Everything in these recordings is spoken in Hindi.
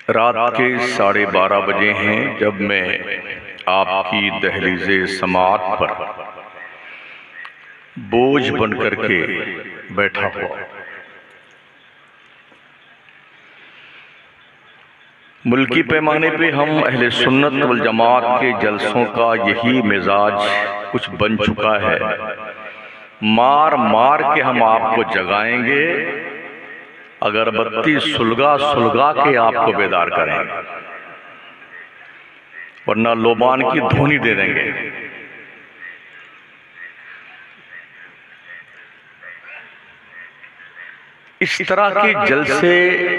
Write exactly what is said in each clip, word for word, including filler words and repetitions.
रात के साढ़े बारह बजे हैं जब मैं आपकी दहलीज़े समात पर बोझ बन करके बैठा हुआ। मुल्की पैमाने पे हम अहले सुन्नत वल जमात के जलसों का यही मिजाज कुछ बन चुका है। मार मार के हम आपको जगाएंगे, अगरबत्ती सुलगा सुलगा के आपको बेदार करेंगे, वरना लोबान की धुनी दे देंगे। इस तरह के जलसे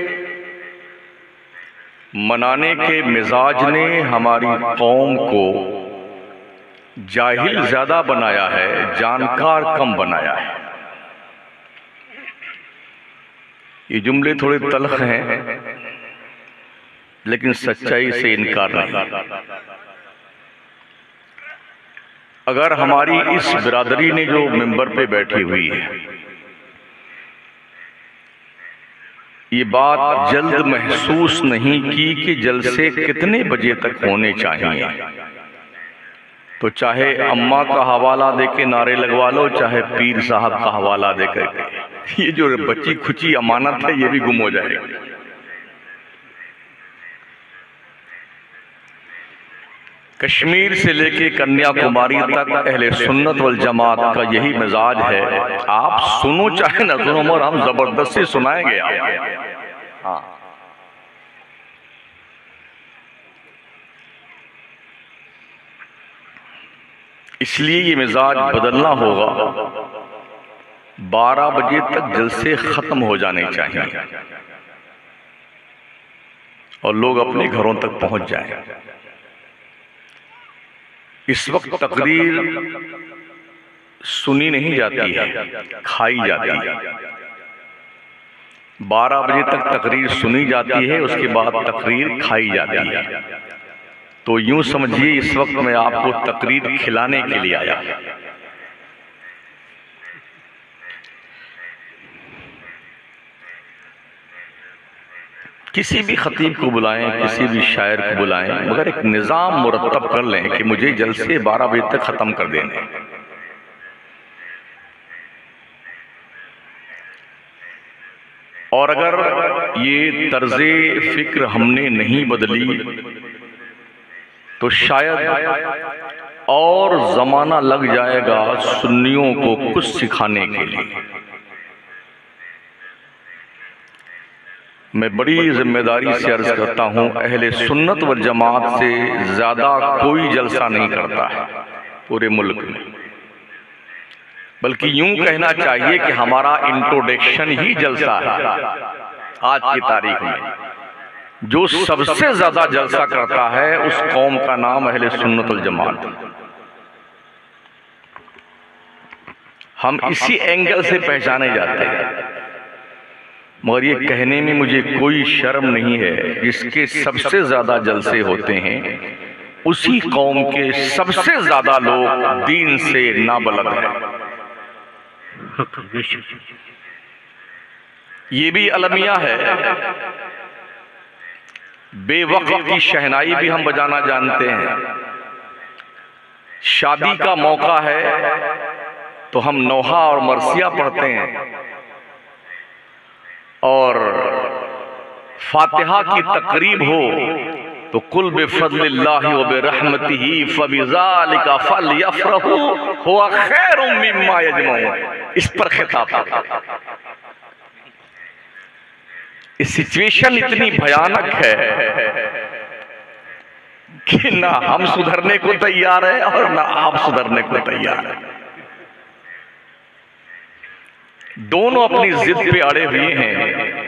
मनाने के मिजाज ने हमारी कौम को जाहिल ज्यादा बनाया है, जानकार कम बनाया है। ये जुमले थोड़े तल्ख हैं, लेकिन सच्चाई से इनकार नहीं। अगर हमारी इस बिरादरी ने जो मिंबर पे बैठी हुई है ये बात जल्द महसूस नहीं की कि जलसे कितने बजे तक होने चाहिए, तो चाहे अम्मा का हवाला देके नारे लगवा लो, चाहे पीर साहब का हवाला देकर ये जो बच्ची खुची अमानत है ये भी गुम हो जाएगी। कश्मीर से लेके कन्याकुमारी तक अहले सुन्नत वल जमात का यही मिजाज है। आप सुनो चाहे ना सुनो, मगर हम जबरदस्ती सुनाएंगे आप। हाँ, इसलिए ये मिजाज बदलना होगा। बारह बजे तक जलसे खत्म हो जाने चाहिए और लोग अपने घरों तक पहुंच जाएं। इस वक्त तकरीर सुनी नहीं जाती है, खाई जाती है। बारह बजे तक तकरीर सुनी जाती है, उसके बाद तकरीर खाई जाती है। तो यूं समझिए इस वक्त मैं आपको तकरीर खिलाने के लिए आया। किसी भी खतीब को बुलाएं, किसी भी शायर को बुलाएं, मगर एक निज़ाम मुरत्तब कर लें कि मुझे जलसे बारह बजे तक ख़त्म कर देने। और अगर ये तर्ज़े फ़िक्र हमने नहीं बदली तो शायद और ज़माना लग जाएगा सुन्नियों को कुछ सिखाने के लिए। मैं बड़ी जिम्मेदारी से अर्ज करता हूँ, अहले सुन्नत व जमात से ज्यादा कोई जलसा नहीं करता है पूरे मुल्क में, बल्कि यूं कहना चाहिए कि हमारा इंट्रोडक्शन ही जलसा है। आज की तारीख में जो सबसे ज्यादा जलसा करता है उस कौम का नाम अहले सुन्नत व जमात। हम इसी एंगल से पहचाने जाते हैं, मगर ये कहने में मुझे कोई शर्म नहीं है, जिसके सबसे ज्यादा जलसे होते हैं उसी कौम के सबसे ज्यादा लोग दीन से नाबलद हैं। ये भी अलमिया है। बेवक्त की शहनाई भी हम बजाना जानते हैं। शादी का मौका है तो हम नौहा और मरसिया पढ़ते हैं, और फातिहा की तकरीब हो तो कुल बिफज़लिल्लाहि व बिरहमतिही फबिज़ालिका फलयफ़रहू हुवा खैरुम मिम्मा यजमऊन। इस पर खिताब है। इस सिचुएशन इतनी भयानक है कि ना हम सुधरने को तैयार है और ना आप सुधरने को तैयार है। दोनों अपनी जिद पे अड़े हुए हैं।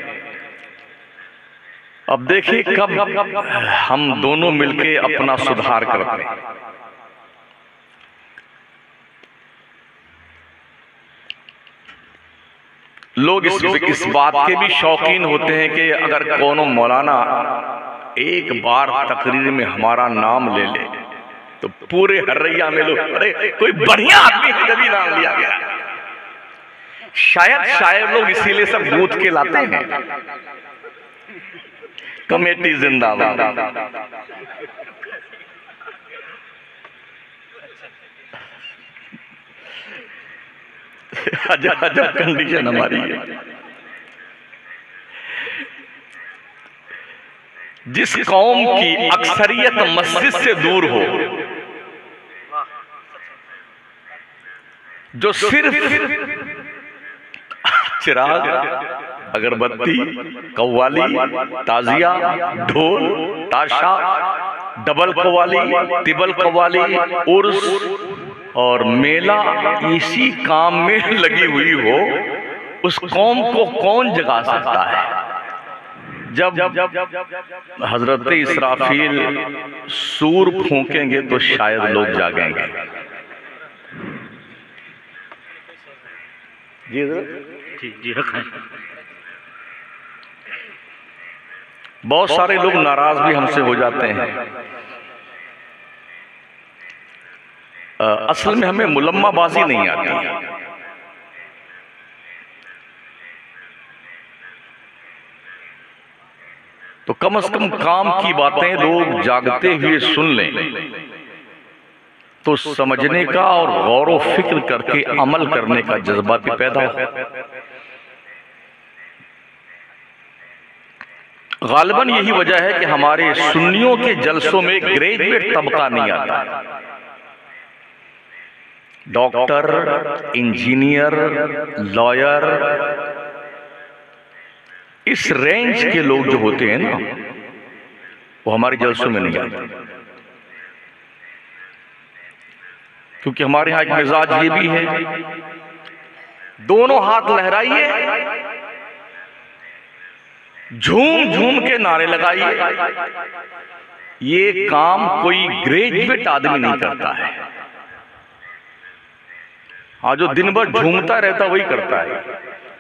अब देखिए कब हम दोनों मिलके अपना सुधार करते हैं। लोग इस, इस बात के भी शौकीन होते हैं कि अगर कोनो मौलाना एक बार तकरीर में हमारा नाम ले ले तो पूरे हर्रैया में लोग, अरे कोई बढ़िया आदमी है तभी नाम लिया गया। शायद शायद लोग इसीलिए सब गूंथ के लाते हैं कमेटी जिंदाबाद। अजब अजब कंडीशन हमारी है। जिस कौम की अक्सरियत मस्जिद से दूर हो, जो सिर्फ चिराग, अगरबत्ती, कव्वाली, ताजिया, ढोल, ताशा, डबल कव्वाली, तिबल कव्वाली, उर्स और मेला इसी काम में लगी हुई हो, उस कौम को कौन जगा सकता है? जब हजरत इसराफील सूर फूंकेंगे तो शायद लोग जागेंगे। जी जी जी बहुत सारे लोग नाराज भी हमसे हो जाते हैं। आ, असल में हमें मुलम्माबाजी नहीं आती। तो कम से कम काम की बातें लोग जागते हुए सुन लें तो समझने का और गौर व फिक्र करके अमल करने का जज्बा भी पैदा हो। गालिबन यही वजह है कि हमारे सुन्नियों के जलसों में ग्रेजुएट तबका नहीं आता। डॉक्टर, इंजीनियर, लॉयर, इस रेंज के लोग जो होते हैं ना, वो हमारे जलसों में नहीं आते। क्योंकि हमारे यहां एक मिजाज ये भी है, दोनों हाथ लहराइए, झूम झूम के नारे लगाइए। ये काम कोई ग्रेजुएट आदमी नहीं करता है। हाँ, जो दिन भर झूमता रहता वही करता है।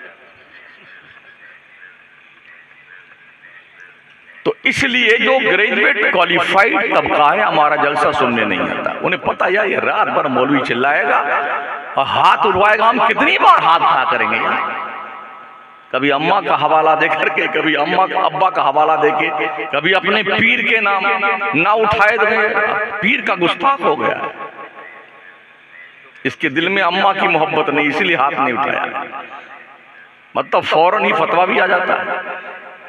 तो इसलिए जो ग्रेजुएट क्वालिफाइड तबका है हमारा जलसा सुनने नहीं आता। उन्हें पता यार ये रात भर मौलवी चिल्लाएगा और हाथ उठवाएगा, हम कितनी बार हाथ खड़ा करेंगे यार। कभी अम्मा का हवाला दे करके, कभी अम्मा का अब्बा का हवाला देके, कभी अपने पीर के नाम ना उठाए तो पीर का गुस्ताख हो गया। इसके दिल में अम्मा की मोहब्बत नहीं, इसीलिए हाथ नहीं उठाया। मतलब फौरन ही फतवा भी आ जाता है।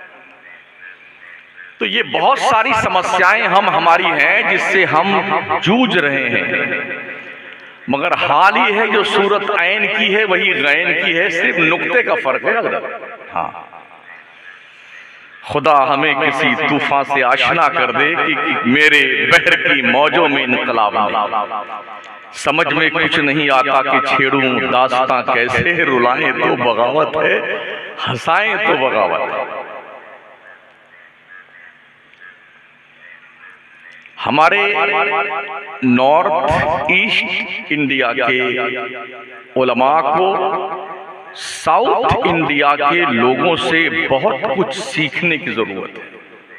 तो ये बहुत सारी समस्याएं हम हमारी हैं जिससे हम जूझ रहे हैं। मगर हाल ही है जो सूरत ऐन की है वही गैन की है, सिर्फ नुक्ते का फर्क है हज़रत। हाँ, खुदा हमें किसी तूफान से आशना कर दे कि, कि मेरे बहर की मौजों में इनकलाब नहीं। समझ में कुछ नहीं आता कि छेड़ूं दास्तां कैसे, रुलाएं तो बगावत है, हंसाएं तो बगावत है। हमारे नॉर्थ ईस्ट इंडिया के उलमा को साउथ इंडिया के लोगों से बहुत कुछ सीखने की जरूरत है।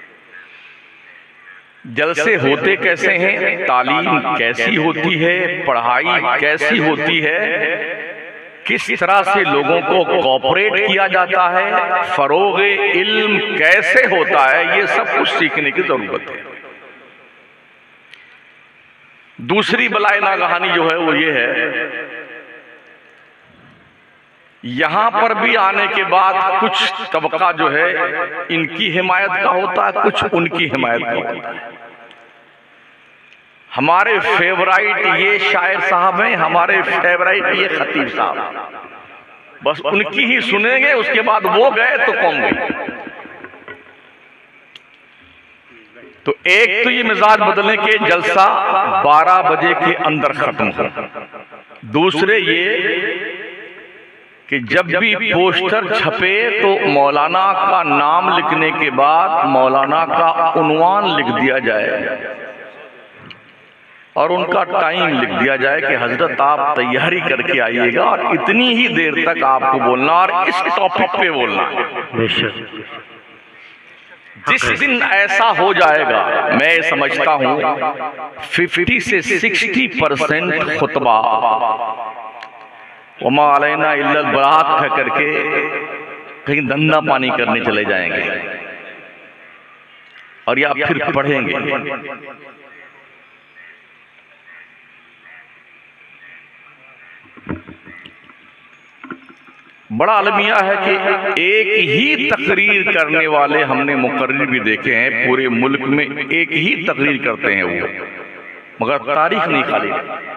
जलसे होते कैसे हैं, तालीम कैसी होती है, पढ़ाई कैसी होती है, किस तरह से लोगों को कोऑपरेट किया जाता है, फरोग इल्म कैसे होता है, ये सब कुछ सीखने की जरूरत है। दूसरी बलाए नागहानी जो है वो ये है, यहां पर भी आने के बाद कुछ तबका जो है इनकी हिमायत का होता है, कुछ उनकी हिमायत का होता है। हमारे फेवराइट ये शायर साहब हैं, हमारे फेवराइट ये खतीब साहब, बस उनकी ही सुनेंगे, उसके बाद वो गए तो कौन गए। तो एक तो ये मिजाज बदलने के जलसा बारह बजे के अंदर खत्म हो। दूसरे ये कि जब भी पोस्टर छपे तो मौलाना का नाम लिखने के बाद मौलाना का उन्वान लिख दिया जाए और उनका टाइम लिख दिया जाए कि हजरत आप तैयारी करके आइएगा और इतनी ही देर तक आपको बोलना और इस टॉपिक पे बोलना है। जिस दिन ऐसा हो जाएगा, मैं समझता हूं पचास से साठ परसेंट खुतबा वमा अलैना इल्लल बरात कह करके कहीं धंधा पानी करने चले जाएंगे। और या फिर पढ़ेंगे। बड़ा अलमिया है कि एक ही तकरीर करने वाले हमने मुकर्रिर भी देखे हैं पूरे मुल्क में, एक ही तकरीर करते हैं वो, मगर तारीख नहीं खाली।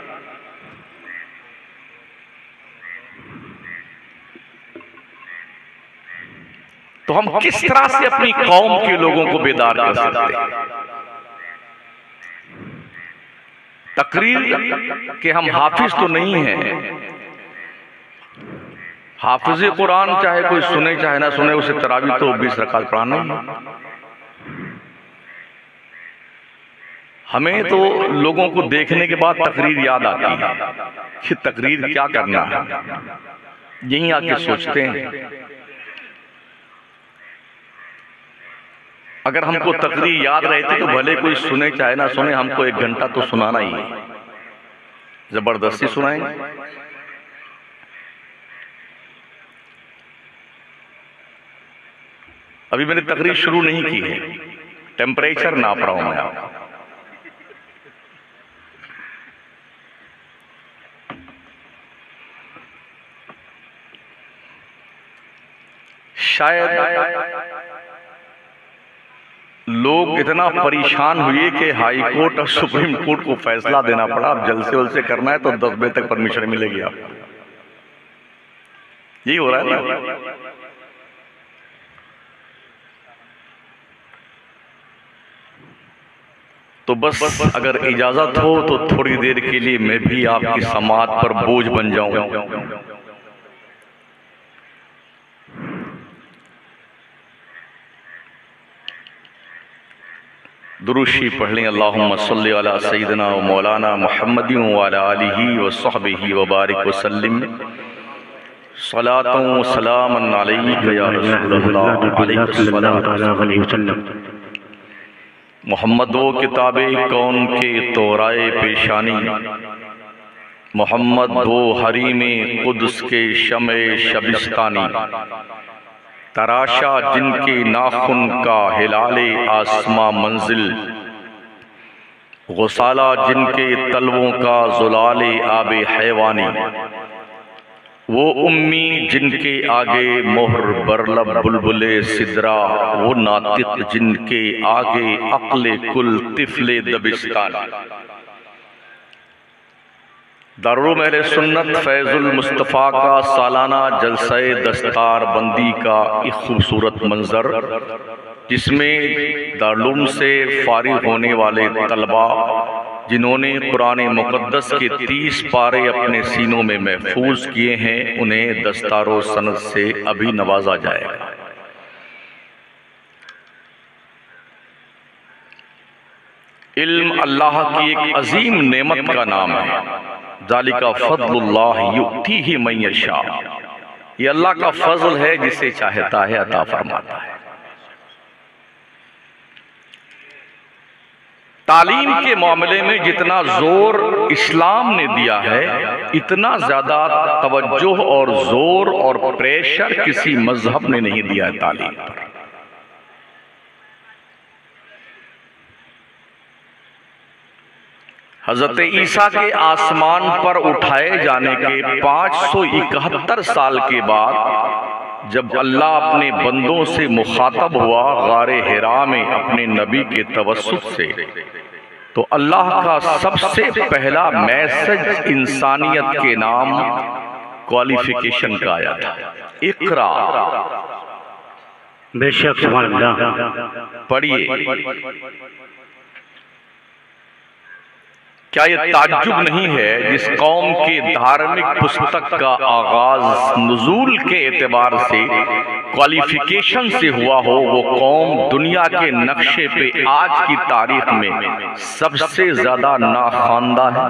तो हम किस तरह से अपनी कौम के लोगों को बेदार कर सकते हैं? तकरीर के हम हाफिज तो नहीं हैं। हाफिज कुरान चाहे कोई सुने चाहे ना सुने, उसे तरावी तो बीस रकात पढ़ाना ही। हमें तो लोगों को देखने के बाद तकरीर याद आती है कि तकरीर क्या करना है, यहीं आके सोचते हैं। अगर हमको तकरीर याद रहती तो भले कोई सुने चाहे ना सुने, हमको एक घंटा तो सुनाना ही है, जबरदस्ती सुनाएंगे। अभी मैंने तकरीर शुरू नहीं की है, टेम्परेचर नाप रहा हूं मैं आपको। शायद लोग इतना परेशान हुए कि हाई कोर्ट और सुप्रीम कोर्ट को फैसला देना पड़ा, अब जल्द से जल्द से करना है तो दस बजे तक परमिशन मिलेगी आपको। यही हो रहा है ना। तो बस अगर इजाजत हो तो थोड़ी देर के लिए मैं भी आपकी समात पर बोझ बन जाऊं। दुरूशी पढ़ लें। अल्लाहुम्मा सल्ली अला सय्यिदिना व मौलाना मुहम्मदिन व अला आलिहि व सहबिहि व बारिक व सल्लिम सलातun व सलामन अलैका या रसूलल्लाह अलैहि वसल्लम। मोहम्मद वो किताबे कौन के तोराए पेशानी, मोहम्मद वो हरीमे कुद्स के शमे शबिस्तानी, तराशा जिनके नाखुन का हिलाले आसमां मंजिल, गुसाला जिनके तलवों का जुलाले आबे हैवानी, वो उम्मी जिनके आगे मोहर बरलब बुलबुले सिदरा, वो नातिक जिनके आगे अक्ले कुल तिफले दबिस्तान। दारुल अहले सुन्नत फैजुल मुस्तफ़ा का सालाना जलसे दस्तार बंदी का एक खूबसूरत मंजर, जिसमें दारुल से फारिग होने वाले तलबा जिन्होंने कुरान मुक़द्दस के तीस पारे अपने सीनों में महफूज किए हैं, उन्हें दस्तारो सनद से अभी नवाजा जाएगा। इल्म अल्लाह की एक अजीम नेमत का नाम है। ज़ालिका फ़ज़्लुल्लाह युअतीहि मन यशा, ये अल्लाह का फजल है, जिसे चाहता है अता फरमाता है। तालीम के मामले में जितना जोर इस्लाम ने दिया है, इतना ज्यादा तवज्जो और जोर और प्रेशर किसी मजहब ने नहीं दिया है तालीम पर। हजरत ईसा के आसमान पर उठाए जाने के पाँच सौ इकहत्तर साल के बाद जब अल्लाह अपने बंदों से मुखातब हुआ गारे हिरा में अपने नबी के तवस्सुत से, तो अल्लाह का सबसे पहला मैसेज इंसानियत के नाम क्वालिफिकेशन का आया था, इकरा। बेशक सुभान अल्लाह। पढ़िए। क्या यह ताज्जुब नहीं है जिस कौम के धार्मिक पुस्तक का आगाज नुज़ूल के एतबार से क्वालिफिकेशन से हुआ हो, वो कौम दुनिया के नक्शे पे आज की तारीख में सबसे ज्यादा नाखानदा है।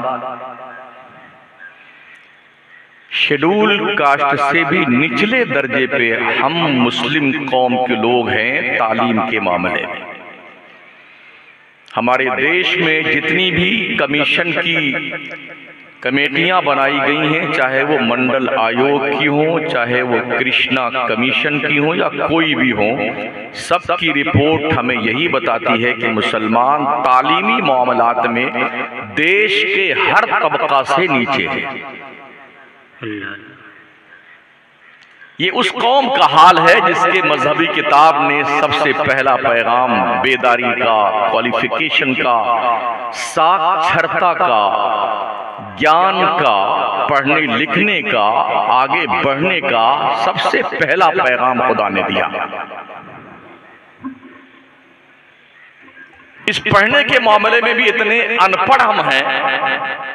शेड्यूल कास्ट से भी निचले दर्जे पे हम मुस्लिम कौम के लोग हैं तालीम के मामले में। हमारे देश में जितनी भी कमीशन की कमेटियां बनाई गई हैं, चाहे वो मंडल आयोग की हो, चाहे वो कृष्णा कमीशन की हो या कोई भी हो, सबकी रिपोर्ट हमें यही बताती है कि मुसलमान तालीमी मामलात में देश के हर तबका से नीचे है। ये उस कौम का हाल है जिसके मजहबी किताब ने सबसे पहला पैगाम बेदारी का, क्वालिफिकेशन का, साक्षरता का, ज्ञान का, पढ़ने लिखने का, आगे बढ़ने का सबसे पहला पैगाम खुदा ने दिया। इस पढ़ने के मामले में भी इतने अनपढ़ हम हैं।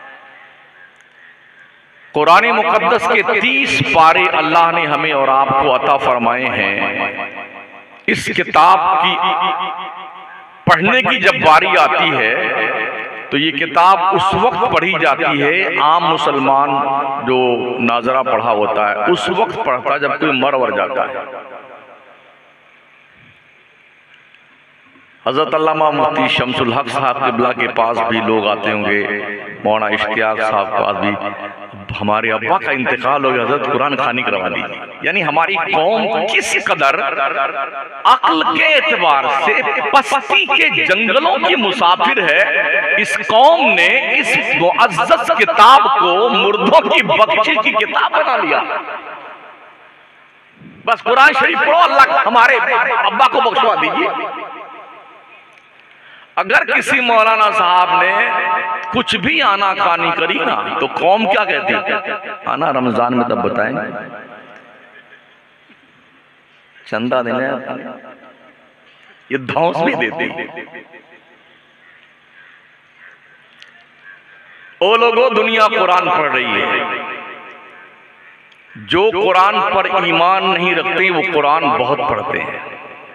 कुरान मुकद्दस के तीस पारे अल्लाह ने हमें और आपको अता फरमाए हैं। इस किताब की पढ़ने की जब बारी आती है तो ये किताब उस वक्त पढ़ी जाती है, आम मुसलमान जो नाजरा पढ़ा होता है उस वक्त पढ़ता जब कोई मर वर जाता है। हजरत अल्लामा मुफ्ती शमसुल हक साहब किबला के पास भी लोग आते होंगे, मौलाना इश्तियाक साहब के पास भी। हमारे अब्बा का इंतकाल हो गया, हजरत कुरान खानी करवा दी। यानी हमारी कौम किस कदर अक्ल के एतबार से पस्ती के जंगलों की मुसाफिर है। इस कौम ने इस मुअज़्ज़ज़ किताब को मुर्दों की बख्शिश की किताब बना लिया। बस कुरान शरीफ पढ़ो, अल्लाह हमारे अब्बा को बख्शवा दीजिए। अगर किसी मौलाना साहब ने कुछ भी आना कानी करी ना तो कौम क्या कहती है, आना रमजान में तब बताएंगे, चंदा देने ये धौंस भी देते हैं। ओ लोगों, दुनिया कुरान पढ़ रही है। जो कुरान पर ईमान नहीं रखते वो कुरान बहुत पढ़ते हैं,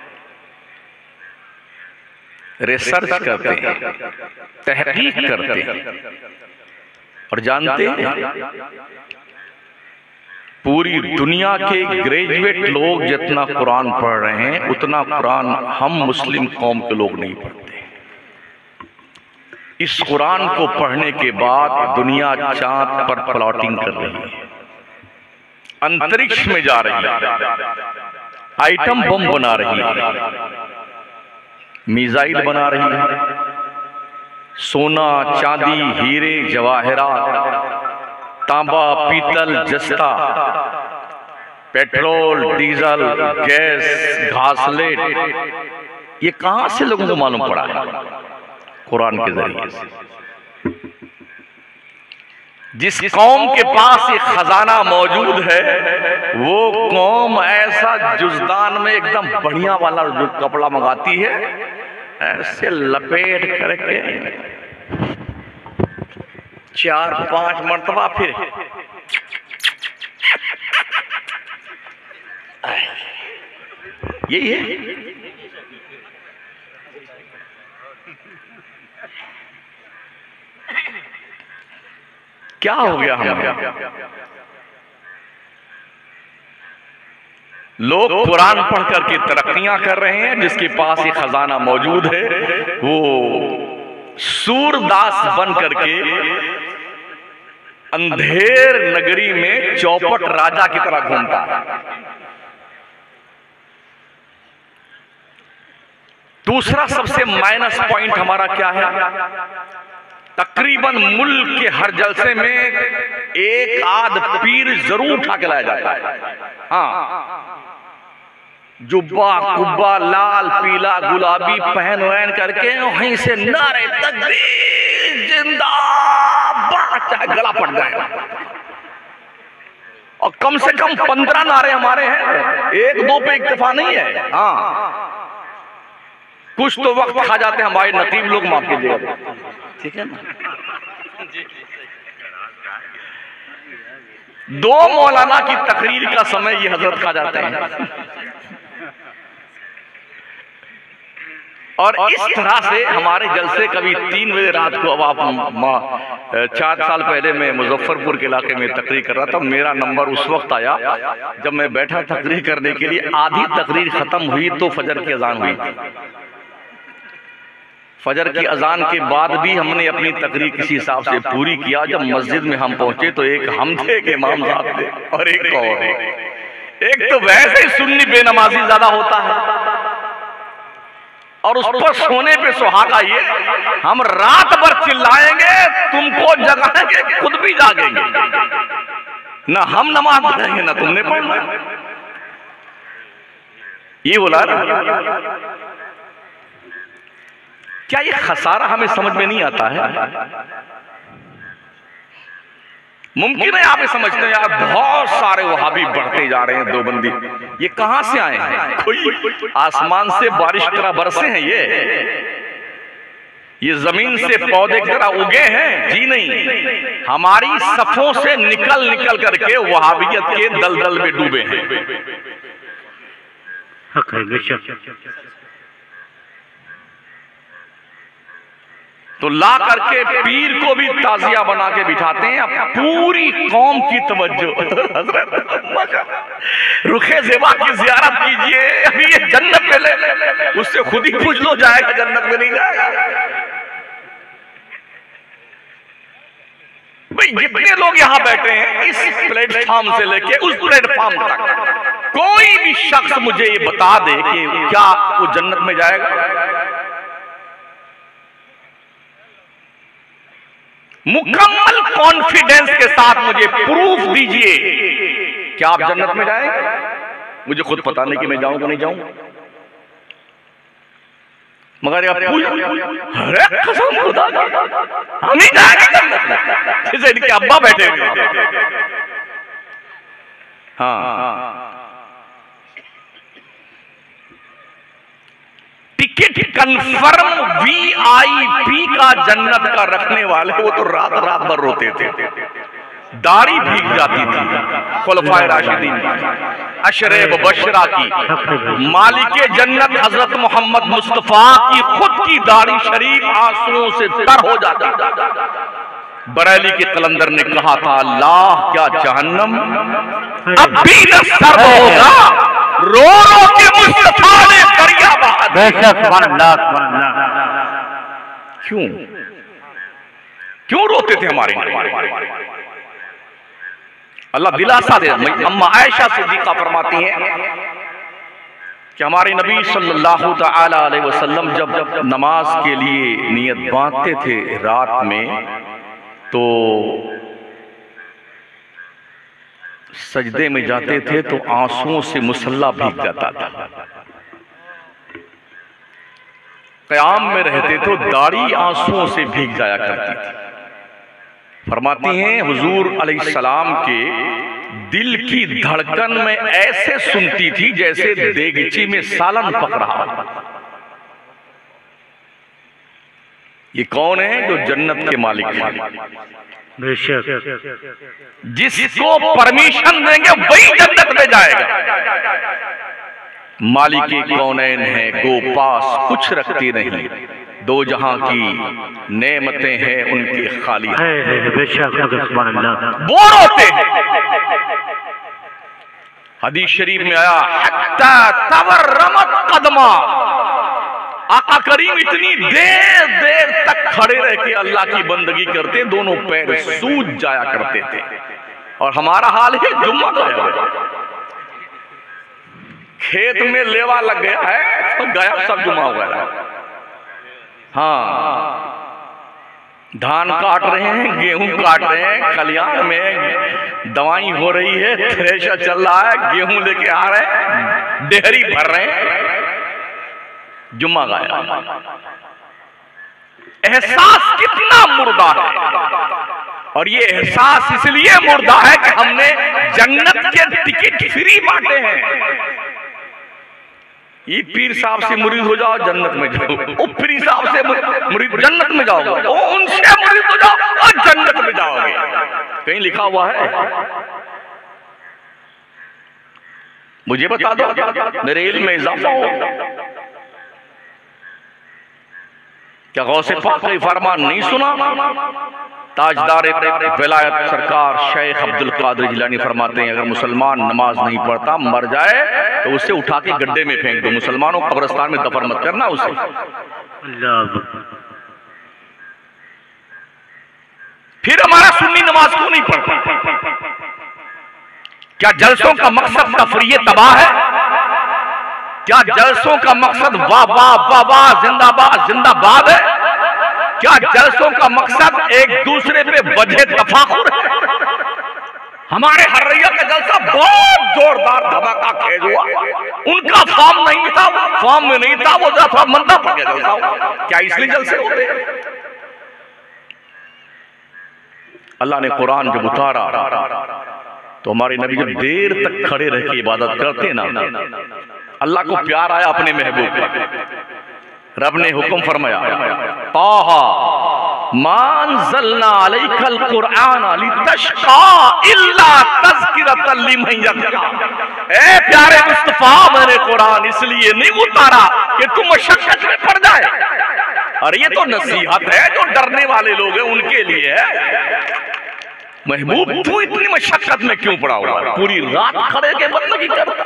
रिसर्च करते हैं, तहकीक करते हैं और जानते हैं पूरी दुनिया के ग्रेजुएट लोग जितना कुरान पढ़ रहे हैं उतना कुरान हम मुस्लिम कौम के लोग नहीं पढ़ते। इस कुरान को पढ़ने के बाद दुनिया चांद पर प्लॉटिंग कर रही है, अंतरिक्ष में जा रही है, आइटम बम बना रही है, मिसाइल बना रही है, सोना चांदी हीरे जवाहरात तांबा पीतल जस्ता पेट्रोल डीजल गैस घासलेट, ये कहां से लोगों को मालूम पड़ा है? कुरान के जरिए से। जिस कौम के पास ये खजाना मौजूद है वो कौम ऐसा जुजदान में एकदम बढ़िया वाला जो कपड़ा मंगाती है, ऐसे लपेट करके चार पांच मर्तबा फिर यही है। क्या हो गया हमें? लोग कुरान पढ़ करके तरक्कियां कर रहे हैं, जिसके पास ये खजाना मौजूद है वो सूरदास बन करके अंधेर नगरी में चौपट राजा की तरह घूमता है। दूसरा सबसे माइनस पॉइंट हमारा क्या है? तकरीबन मुल्क के हर जलसे में एक आध पीर जरूर उठा के लाया जाता है। हाँ, जुब्बा कुब्बा लाल पीला गुलाबी पहन वहन करके वहीं से नारे तकबीर जिंदाबाद, चाहे गला पड़ जाए। और कम से कम पंद्रह नारे हमारे हैं, एक दो पे इक्तफा नहीं है। हाँ, कुछ तो वक्त खा जाते हैं हमारे नकीब लोग, माफ कीजिएगा, ठीक है ना। दो मौलाना की तकरीर का समय ये हजरत खा जाते हैं। और इस तरह से हमारे जलसे कभी तीन बजे रात को, अब आप चार साल पहले मैं मुजफ्फरपुर के इलाके में तकरीर कर रहा था, मेरा नंबर उस वक्त आया जब मैं बैठा तकरीर करने के लिए। आधी तकरीर खत्म हुई तो फजर की अजान हुई। फजर की अजान के बाद भी हमने अपनी तकरीर किसी हिसाब से पूरी किया। जब मस्जिद में हम पहुंचे तो एक हम थे, एक इमाम साहब थे और एक और एक तो वैसे ही सुन्नी बेनमाजी ज्यादा होता है और उस पर सोने पे सुहागा ये, हम रात भर चिल्लाएंगे, तुमको जगाएंगे, खुद भी जागेंगे, ना हम नमाज पढ़ेंगे ना तुमने पढ़ना। ये बोला ना, क्या ये खसारा हमें समझ में नहीं आता है? मुमकिन है आप ये समझते हैं यार बहुत सारे वहाबी बढ़ते जा रहे हैं देवबंदी, ये कहां से आए हैं? कोई आसमान से बारिश की तरह बरसे हैं? ये ये जमीन से पौधे की तरह उगे हैं? जी नहीं, हमारी सफों से निकल निकल करके वहाबियत के दलदल में डूबे हैं। तो ला करके पीर को भी ताजिया बना के बिठाते हैं, अब पूरी कौम की तवज्जो रुखे ज़ेबा की ज़ियारत कीजिए, अभी ये जन्नत में ले, उससे खुद ही पूछ लो जाएगा जन्नत में नहीं जाएगा। भाई जितने लोग यहाँ बैठे हैं इस प्लेटफॉर्म से लेके उस प्लेटफॉर्म तक, कोई भी शख्स मुझे ये बता दे कि क्या वो जन्नत में जाएगा? मुकम्मल कॉन्फिडेंस के साथ मुझे प्रूफ दीजिए कि आप जन्नत में जाएंगे। मुझे खुद पता नहीं कि मैं जाऊंगा नहीं जाऊंगा, मगर यार अरे कसम खुदा हम ही जाएंगे जन्नत में, जैसे इनके अब्बा बैठे हुए। हाँ, टिकट कंफर्म वीआईपी का जन्नत का रखने वाले वो तो रात रात भर रोते थे, दाढ़ी भीग जाती थी। खुलफाए राशिदीन अशरे बशरा की, मालिके जन्नत हजरत मोहम्मद मुस्तफा की खुद की दाढ़ी शरीफ आंसुओं से तर हो जाती। बरेली के कलंदर ने कहा था, अल्लाह क्या जहन्नम अब भी न सर्द होगा, रो रो के मुस्तफा ने दरिया बहा दी। क्यों क्यों रोते थे हमारे? अल्लाह दिलासा दे। अम्मा आयशा सिद्दीका फरमाती हैं कि हमारे नबी सल्लल्लाहु तआला अलैहि वसल्लम जब जब नमाज के लिए नियत बांधते थे रात में, तो सजदे में जाते थे तो आंसुओं से मुसल्ला भीग जाता था। क़याम में रहते तो दाढ़ी आंसुओं से भीग जाया करती थी। फरमाती हैं हुजूर अलैहिस्सलाम के दिल की धड़कन में ऐसे सुनती थी जैसे देगची में सालन पक रहा। ये कौन है? जो जन्नत के मालिक हैं। जिसको परमिशन देंगे वही जन्नत में जाएगा। मालिके कौनैन है, गो पास कुछ रखती नहीं, दो जहां की नेमतें हैं उनके खाली। वो रोते हैं। हदीस शरीफ में आया, हत्ता तवर्रमत कदमा, आका करीम इतनी देर देर तक खड़े रह के अल्लाह की बंदगी करते, दोनों पैर सूज जाया करते थे। और हमारा हाल है जुम्मा गया, खेत में लेवा लग गया है तो गया सब जुम्मा हो गया। हाँ, धान काट रहे हैं, गेहूं काट रहे हैं, खलियान में दवाई हो रही है, थ्रेशर चल रहा है, गेहूं लेके आ रहे हैं, डेहरी भर रहे हैं, जुम्मा गाया। एहसास कितना मुर्दा है, और ये एहसास इसलिए मुर्दा है कि हमने जन्नत के टिकट फ्री बांटे हैं। ये पीर साहब से मुरीद हो जाओ जन्नत में जाओ, ओ पीर साहब से मुरीद जन्नत में जाओगे, ओ उनसे मुरीद हो जाओ और जन्नत में जाओगे। कहीं लिखा हुआ है? मुझे बता दो, मेरे इल्म में इजाफा हो। क्या गौसे पाक का फरमान नहीं सुना? ताजदार विलायत सरकार शेख अब्दुल कादिर जिलानी फरमाते हैं, अगर मुसलमान नमाज नहीं पढ़ता मर जाए तो उसे उठा के गड्ढे में फेंक दो, मुसलमानों कब्रिस्तान में दफन मत करना उसे। अल्लाह। फिर हमारा सुन्नी नमाज क्यों नहीं पढ़ता? क्या जलसों का मकसद तफरीह तबाह है? क्या जलसों का मकसद वाह वाह वाह वाह जिंदाबाद जिंदाबाद है? क्या जलसों का मकसद एक दूसरे पे वजह तफाखुर है? हमारे हर्रैया का जलसा बहुत जोरदार धमाका खेज हुआ, उनका फॉर्म नहीं था, फॉर्म में नहीं था, वो जरा मंदा पड़ गया जलसा। क्या इसलिए जलसे होते हैं? अल्लाह ने कुरान जब उतारा तो हमारे नबी जब देर तक खड़े रह के इबादत करते ना, अल्लाह को प्यार आया अपने महबूब का। रब ने हुक्म फरमाया, ताहा मानज़लना अलैकल कुरआन लितशक़ा इल्ला तज़किरतल लिमन यख़शा। ए प्यारे मुस्तफा, मैंने कुरान इसलिए नहीं उतारा कि तुम मशक्कत में पड़ जाए। अरे ये तो नसीहत है, जो डरने वाले लोग हैं उनके लिए है। महबूब तू इतनी मशक्कत में क्यों पड़ा हुआ? पूरी रात खड़े के बंदगी करता।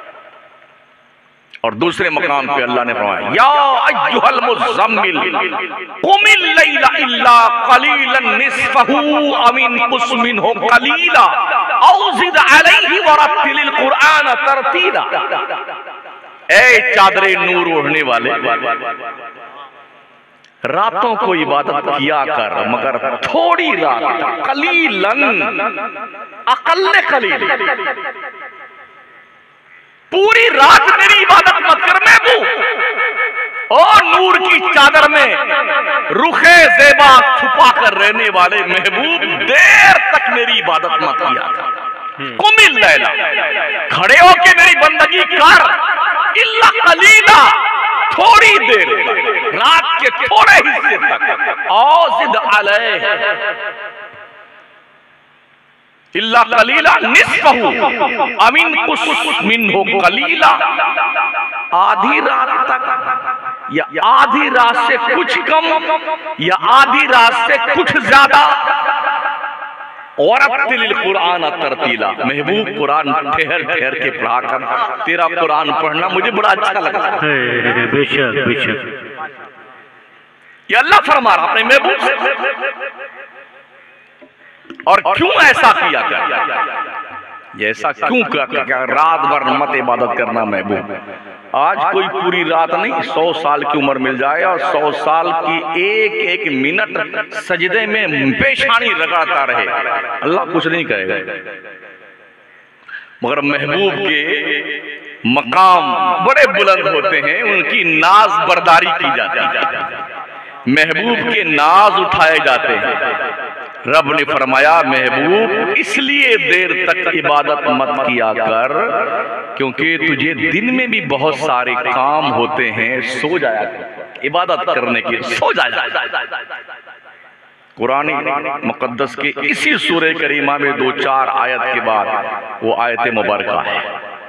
और दूसरे मकाम पे अल्लाह ने फरमाया, या अय्युहल मुज़म्मिल कुमिल लैला इल्ला कलीलन निस्फहु अव इनकुस मिनहु कलीला औ ज़िद अलैहि वरत्तिलिल कुरआन तरतीला। ए चादरे नूर ओढ़ने वाले, रातों को इबादत किया कर, मगर थोड़ी रात, कलीलन अकल्ले कलील, पूरी रात मेरी इबादत मत कर महबूब। और नूर की चादर में रुखे ज़ेबा छुपा कर रहने वाले महबूब, देर तक मेरी इबादत मत किया कर। कुमिल लैला, खड़े होके मेरी बंदगी कर, इल्ला कलीला, थोड़ी देर तक, रात के थोड़े हिस्से तक। औज़िद अलैह इल्ला कलीला निस्फहु अव इनकुस मिनहु कलीला। आधी रात तक या आधी रात से कुछ कम या आधी रात से कुछ ज्यादा। और अत्तिलिल कुरआन तरतीला, महबूब कुरान ठहर ठहर के पढ़ा कर। तेरा कुरान पढ़ना मुझे बड़ा अच्छा लगता है। बेशक बेशक, ये अल्लाह फरमा रहा अपने महबूब से। और क्यों ऐसा किया क्या? ये ऐसा क्यों क्या, क्या रात भर मत इबादत करना महबूब? आज कोई पूरी रात नहीं, सौ साल की उम्र मिल जाए और सौ साल की एक एक मिनट सजदे में पेशानी रगड़ता रहे, अल्लाह कुछ नहीं कहेगा। मगर महबूब के मकाम बड़े बुलंद होते हैं, उनकी नाज बर्दारी की जाती है, महबूब के नाज उठाए जाते हैं। रब ने फरमाया, महबूब इसलिए देर तक इबादत मत किया कर क्योंकि तुझे दिन में भी बहुत सारे काम होते हैं, सो जाया कर इबादत करने के, सो जाया। कुरान मुकद्दस के इसी सूरह करीमा में दो चार आयत के बाद वो आयत मुबारका है,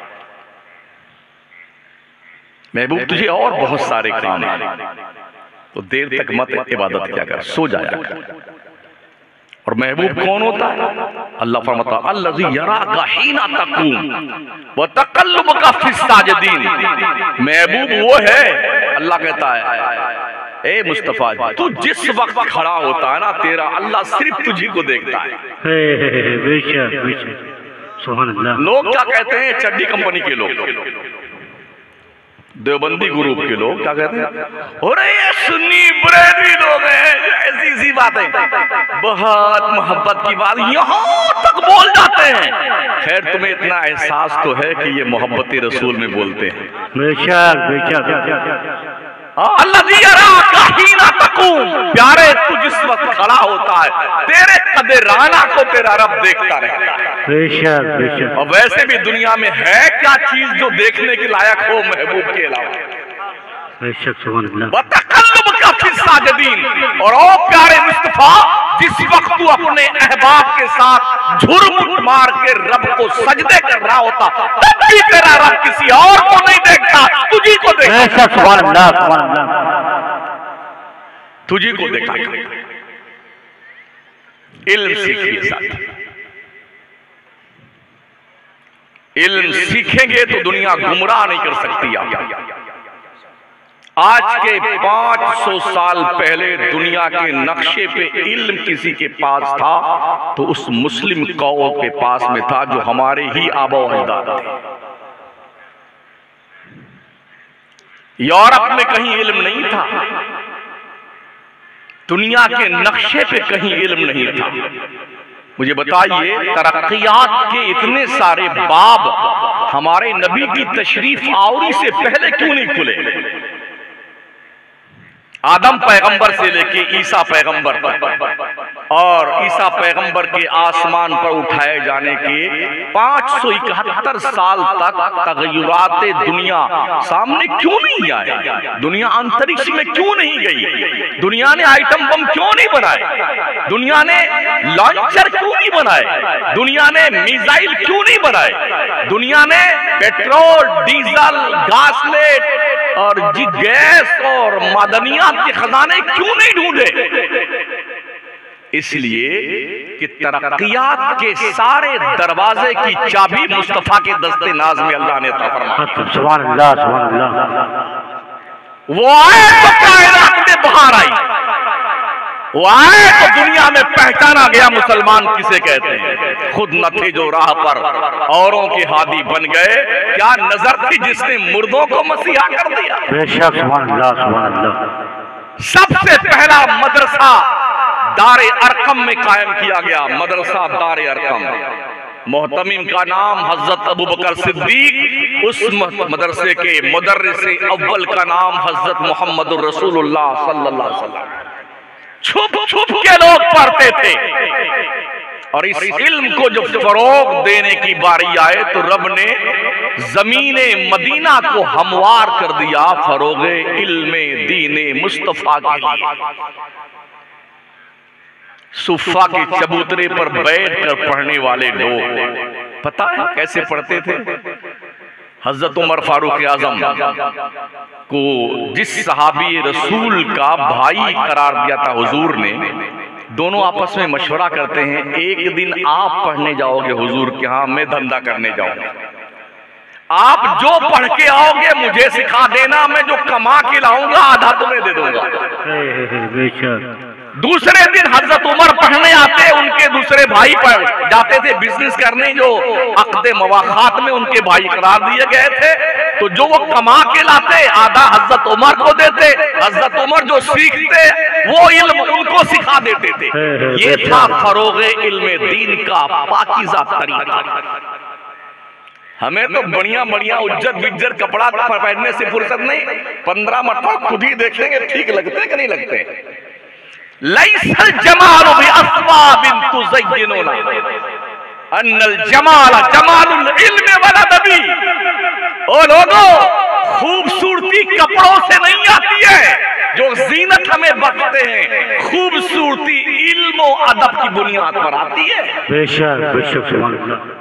महबूब तुझे और बहुत सारे काम हैं, तो देर तक मत इबादत किया कर, सो जाया कर। और महबूब कौन होता है? अल्लाह फरमाता है, अल्लज़ी यराका हीना तक़ूम व तक़ल्लुबका फ़िस साजिदीन। महबूब वो है, अल्लाह कहता है, ए मुस्तफ़ा तू जिस वक्त खड़ा होता है ना, तेरा अल्लाह सिर्फ तुझी को देखता है। बेशक बेशक, सुभान अल्लाह। लोग क्या कहते हैं, चड्डी कंपनी के लोग, देवबंदी ग्रुप के लोग क्या कहते हैं, अरे ये सुन्नी बरेलवी लोग हैं, ऐसी सी बातें, बहुत मोहब्बत की बात यहाँ तक बोल जाते हैं। खैर तुम्हें इतना एहसास तो है कि ये मोहब्बत रसूल में बोलते हैं। बेशक बेशक, अल्लज़ी यराका हीना तक़ूम, प्यारे तू जिस वक्त खड़ा होता है, तेरे कदराना को तेरा रब देखता रहता है। बेशक बेशक। और वैसे भी दुनिया में है क्या चीज जो देखने के लायक हो महबूब के अलावा? बेशक, सुभान अल्लाह। वतक़ल्लुबका फ़िस साजिदीन, और ओ प्यारे मुस्तफ़ा जिस वक्त तू अपने अहबाब के साथ झुरमुट मार के रब को सजदे कर रहा होता, तब भी तेरा रब किसी और को नहीं देखता, तुझी को देखता। बेशक, सुभान अल्लाह सुभान अल्लाह, तुझी को देखता। इल्म सीखिए साथी, इल्म सीखेंगे तो दुनिया गुमराह नहीं कर सकती आप। आज के पाँच सौ साल पहले दुनिया के नक्शे पे इल्म किसी के पास था तो उस मुस्लिम कौम के पास में था जो हमारे ही आबा अजदाद थे। यूरोप में कहीं इल्म नहीं था, दुनिया के नक्शे पे कहीं इल्म नहीं था। मुझे बताइए, तरक्कियात के इतने सारे बाब हमारे नबी की तशरीफ आवरी से पहले क्यों नहीं खुले? आदम पैगंबर से लेके ईसा पैगंबर तक और ईसा पैगंबर के आसमान पर उठाए जाने के पाँच सौ इकहत्तर साल तक तगय्युरात दुनिया सामने क्यों नहीं आए? दुनिया अंतरिक्ष में क्यों नहीं गई? दुनिया ने आइटम बम क्यों नहीं बनाए? दुनिया ने लॉन्चर क्यों नहीं बनाए? दुनिया ने मिसाइल क्यों नहीं बनाए? दुनिया ने पेट्रोल, डीजल, गासलेट और जी गैस और मादनियात के खजाने क्यों नहीं ढूंढे? इसलिए कि तरक्कियात के सारे दरवाजे की चाबी मुस्तफा के दस्ते नाज में अल्लाह ने अता फरमाई। सुभान अल्लाह, सुभान अल्लाह। वो आए तो कायनात में बाहर आई, वो आए तो दुनिया में पहचाना गया मुसलमान किसे कहते हैं। खुद न थे जो राह पर औरों के हादी बन गए, क्या नजर थी जिसने मुर्दों को मसीहा कर दिया। बेशक, सुभान अल्लाह, सुभान अल्लाह। सबसे पहला मदरसा दारे अरकम में कायम किया गया, मदरसा दारे अरकम। मोहतमिम का नाम हजरत अबू बकर सिद्दीक, उस मदरसे के मुदर्रिसे अव्वल का नाम हजरत मोहम्मद रसूलुल्लाह सल्लल्लाहु अलैहि वसल्लम। छुप छुप के लोग पढ़ते थे और इस इल्म को जब फरोग देने की बारी आए तो रब ने जमीने मदीना को हमवार कर दिया फरोगे इल्मे दीने मुस्तफा के लिए। सुफा के चबूतरे पर बैठकर पढ़ने वाले लोग पता है कैसे पढ़ते थे? हजरत उमर फारूक आजम को जिस सहाबी रसूल का भाई करार दिया था हुजूर ने, दोनों आपस में मशवरा करते हैं, एक दिन आप पढ़ने जाओगे हुजूर के यहाँ, मैं धंधा करने जाऊंगा। आप जो पढ़ के आओगे मुझे सिखा देना, मैं जो कमा के लाऊंगा आधा तुम्हें दे दूंगा। दूसरे दिन हजरत उमर पढ़ने आते, उनके दूसरे भाई पढ़ जाते थे बिजनेस करने, जो अक़्दे मवाख़ात में उनके भाई करार दिए गए थे, तो जो वो कमा के लाते आधा हजरत उमर को देते, हजरत उमर जो सीखते वो इल्म उनको सिखा देते थे। ये था फरोगे इल्मे दीन का पाकीज़ा तरीका। हमें तो बढ़िया बढ़िया उज्जत बिज्जत कपड़ा पहनने से फुर्सत नहीं, पंद्रह मरतबा खुद ही देखेंगे ठीक लगते कि नहीं लगते। लैसल जमाल बिअस्वाबिन तुज़य्यिनुना अन्नल जमाल जमालुल इल्म वला नबी। ओ लोगों, खूबसूरती कपड़ों से नहीं आती है जो जीनत हमें बख्शते हैं, खूबसूरती इल्म और अदब की बुनियाद पर आती है। बेशक, बेशक, सुभान अल्लाह।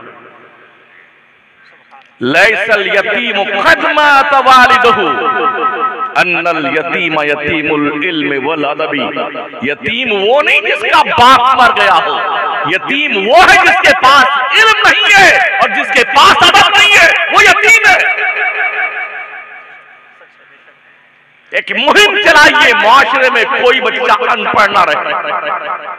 लैसल यतीम क़द्मा तवालिदहु अन्नल यतीम यतीमुल इल्म वल अदबी। यतीम वो नहीं जिसका बाप मर गया हो, यतीम वो है जिसके पास इल्म नहीं है और जिसके पास अदब नहीं है, वो यतीम है। एक मुहिम चलाइए, माशरे में कोई बच्चा अनपढ़ ना रहे।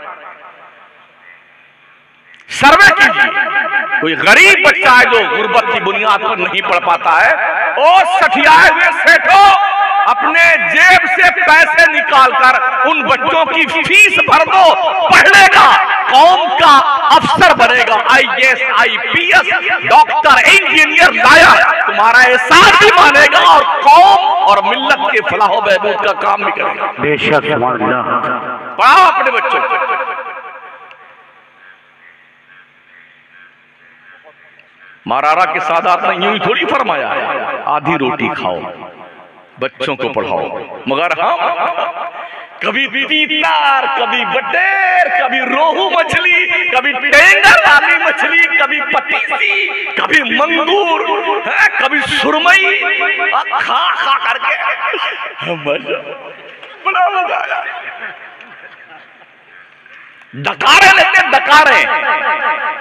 सर्वे कीजिए, कोई गरीब बच्चा है जो गुर्बत की बुनियाद पर नहीं पढ़ पाता है, और सठियाए हुए सेठों अपने जेब से पैसे निकालकर उन बच्चों की फीस भर दो, पढ़ेगा, कौम का अफसर बनेगा, I A S, I P S, doctor, engineer, lawyer, तुम्हारा एहसास भी मानेगा और कौम और मिल्लत के फलाह बहबूद का काम भी करेगा। बेशक, सुभान अल्लाह। पढ़ाओ अपने बच्चों को। महाराणा के सादात ने यूं ही थोड़ी फरमाया है, आधी रोटी खाओ, बच्चों को पढ़ाओ, मगर हम कभी तीतर, कभी बटेर, कभी रोहू मछली, कभी टेंगर वाली मछली, कभी पतीसी, कभी मंगूर, है, कभी सुरमई, खा खा करके बड़ा मजा आया। डकारे लेते डकारे,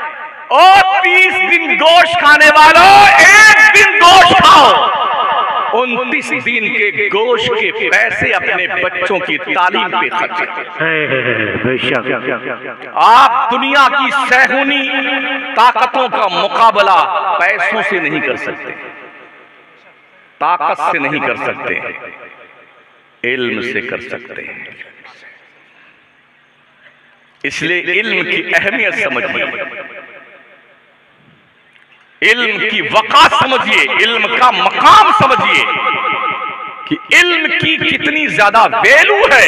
और तीस दिन गोश्त खाने वालों एक दिन गोश्त खाओ। उनतीस दिन के गोश्त के पैसे अपने बच्चों की तालीम पे खर्च करें। बेशक आप दुनिया की सैहूनी ताकतों का मुकाबला पैसों से नहीं कर सकते, ताकत से नहीं कर सकते, इल्म से कर सकते हैं। इसलिए इल्म की अहमियत समझिए, इल्म की वक़ात समझिए, इल्म का मकाम समझिए कि इल्म की कितनी ज्यादा वैल्यू है,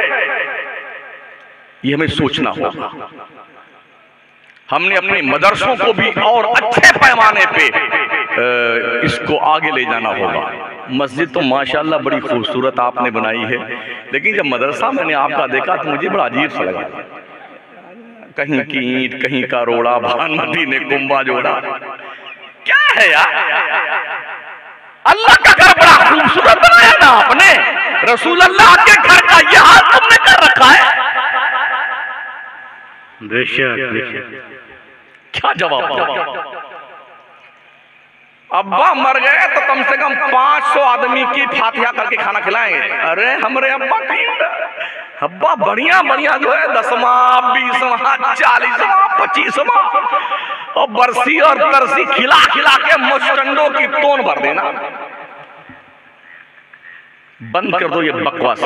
ये हमें सोचना होगा। हमने अपने मदरसों को भी और अच्छे पैमाने पे इसको आगे ले जाना होगा। मस्जिद तो माशाल्लाह बड़ी खूबसूरत आपने बनाई है, लेकिन जब मदरसा मैंने आपका देखा तो मुझे बड़ा अजीब सा लगा। कहीं की ईंट, कहीं का रोड़ा, भानुमती ने कुंभा जोड़ा, क्या है यार? अल्लाह का घर बड़ा खूबसूरत बनाया ना आपने, रसूल अल्लाह के घर का ये हाल तुमने कर रखा है। बेशक बेशक क्या जवाब दो? अब्बा मर गए तो कम से कम पांच सौ आदमी की फातिहा करके खाना खिलाएंगे। अरे हमारे अब्बा कहीं, अब्बा बढ़िया बढ़िया जो है दसवा, बीसवा, चालीसवा, पच्चीसवा और बरसी और तरसी खिला खिला के मुस्टंडों की तोन भर देना। बंद कर दो ये बकवास,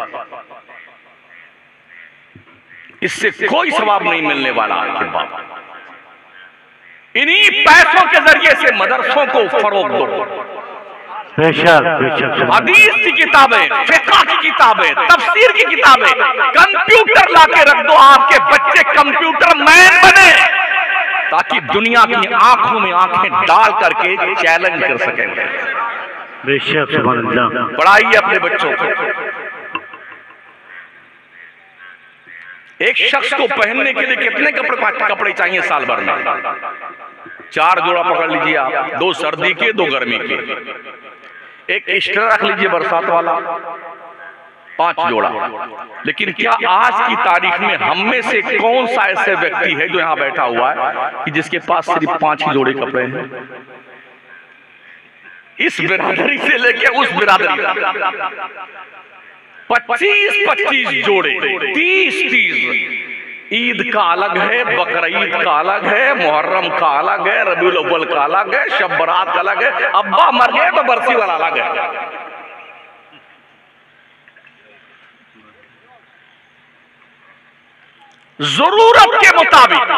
इससे कोई सवाब नहीं मिलने वाला आपके बाप। इन्हीं पैसों के जरिए से मदरसों को फरोग दो। बेशक बेशक हदीस की किताबें, फिक़ह की किताबें, तफसीर की किताबें, कंप्यूटर लाके रख दो, आपके बच्चे कंप्यूटर मैन बने, ताकि दुनिया की आंखों में आंखें डाल करके चैलेंज कर सकें। बेशक सुभान अल्लाह। पढ़ाइए अपने बच्चों को। एक शख्स को पहनने के लिए कितने कपड़े कपड़े चाहिए साल भर में? चार जोड़ा पकड़ लीजिए आप, दो सर्दी के, दो गर्मी के, एक एक्स्ट्रा रख लीजिए बरसात वाला, पांच जोड़ा। लेकिन क्या आज की तारीख में हम में से कौन सा ऐसे व्यक्ति है जो यहां बैठा हुआ है कि जिसके पास सिर्फ पांच ही जोड़े कपड़े हैं? इस बिरादरी से लेके उस बिरादरी तक पच्चीस पच्चीस जोड़े, तीस तीस। ईद का अलग है, बकरीद का अलग है, मुहर्रम का अलग है, रबीउल अव्वल का अलग है, शब बरात का अलग है। अब्बा मर गए तो बरसी वाला अलग है। जरूरत के मुताबिक,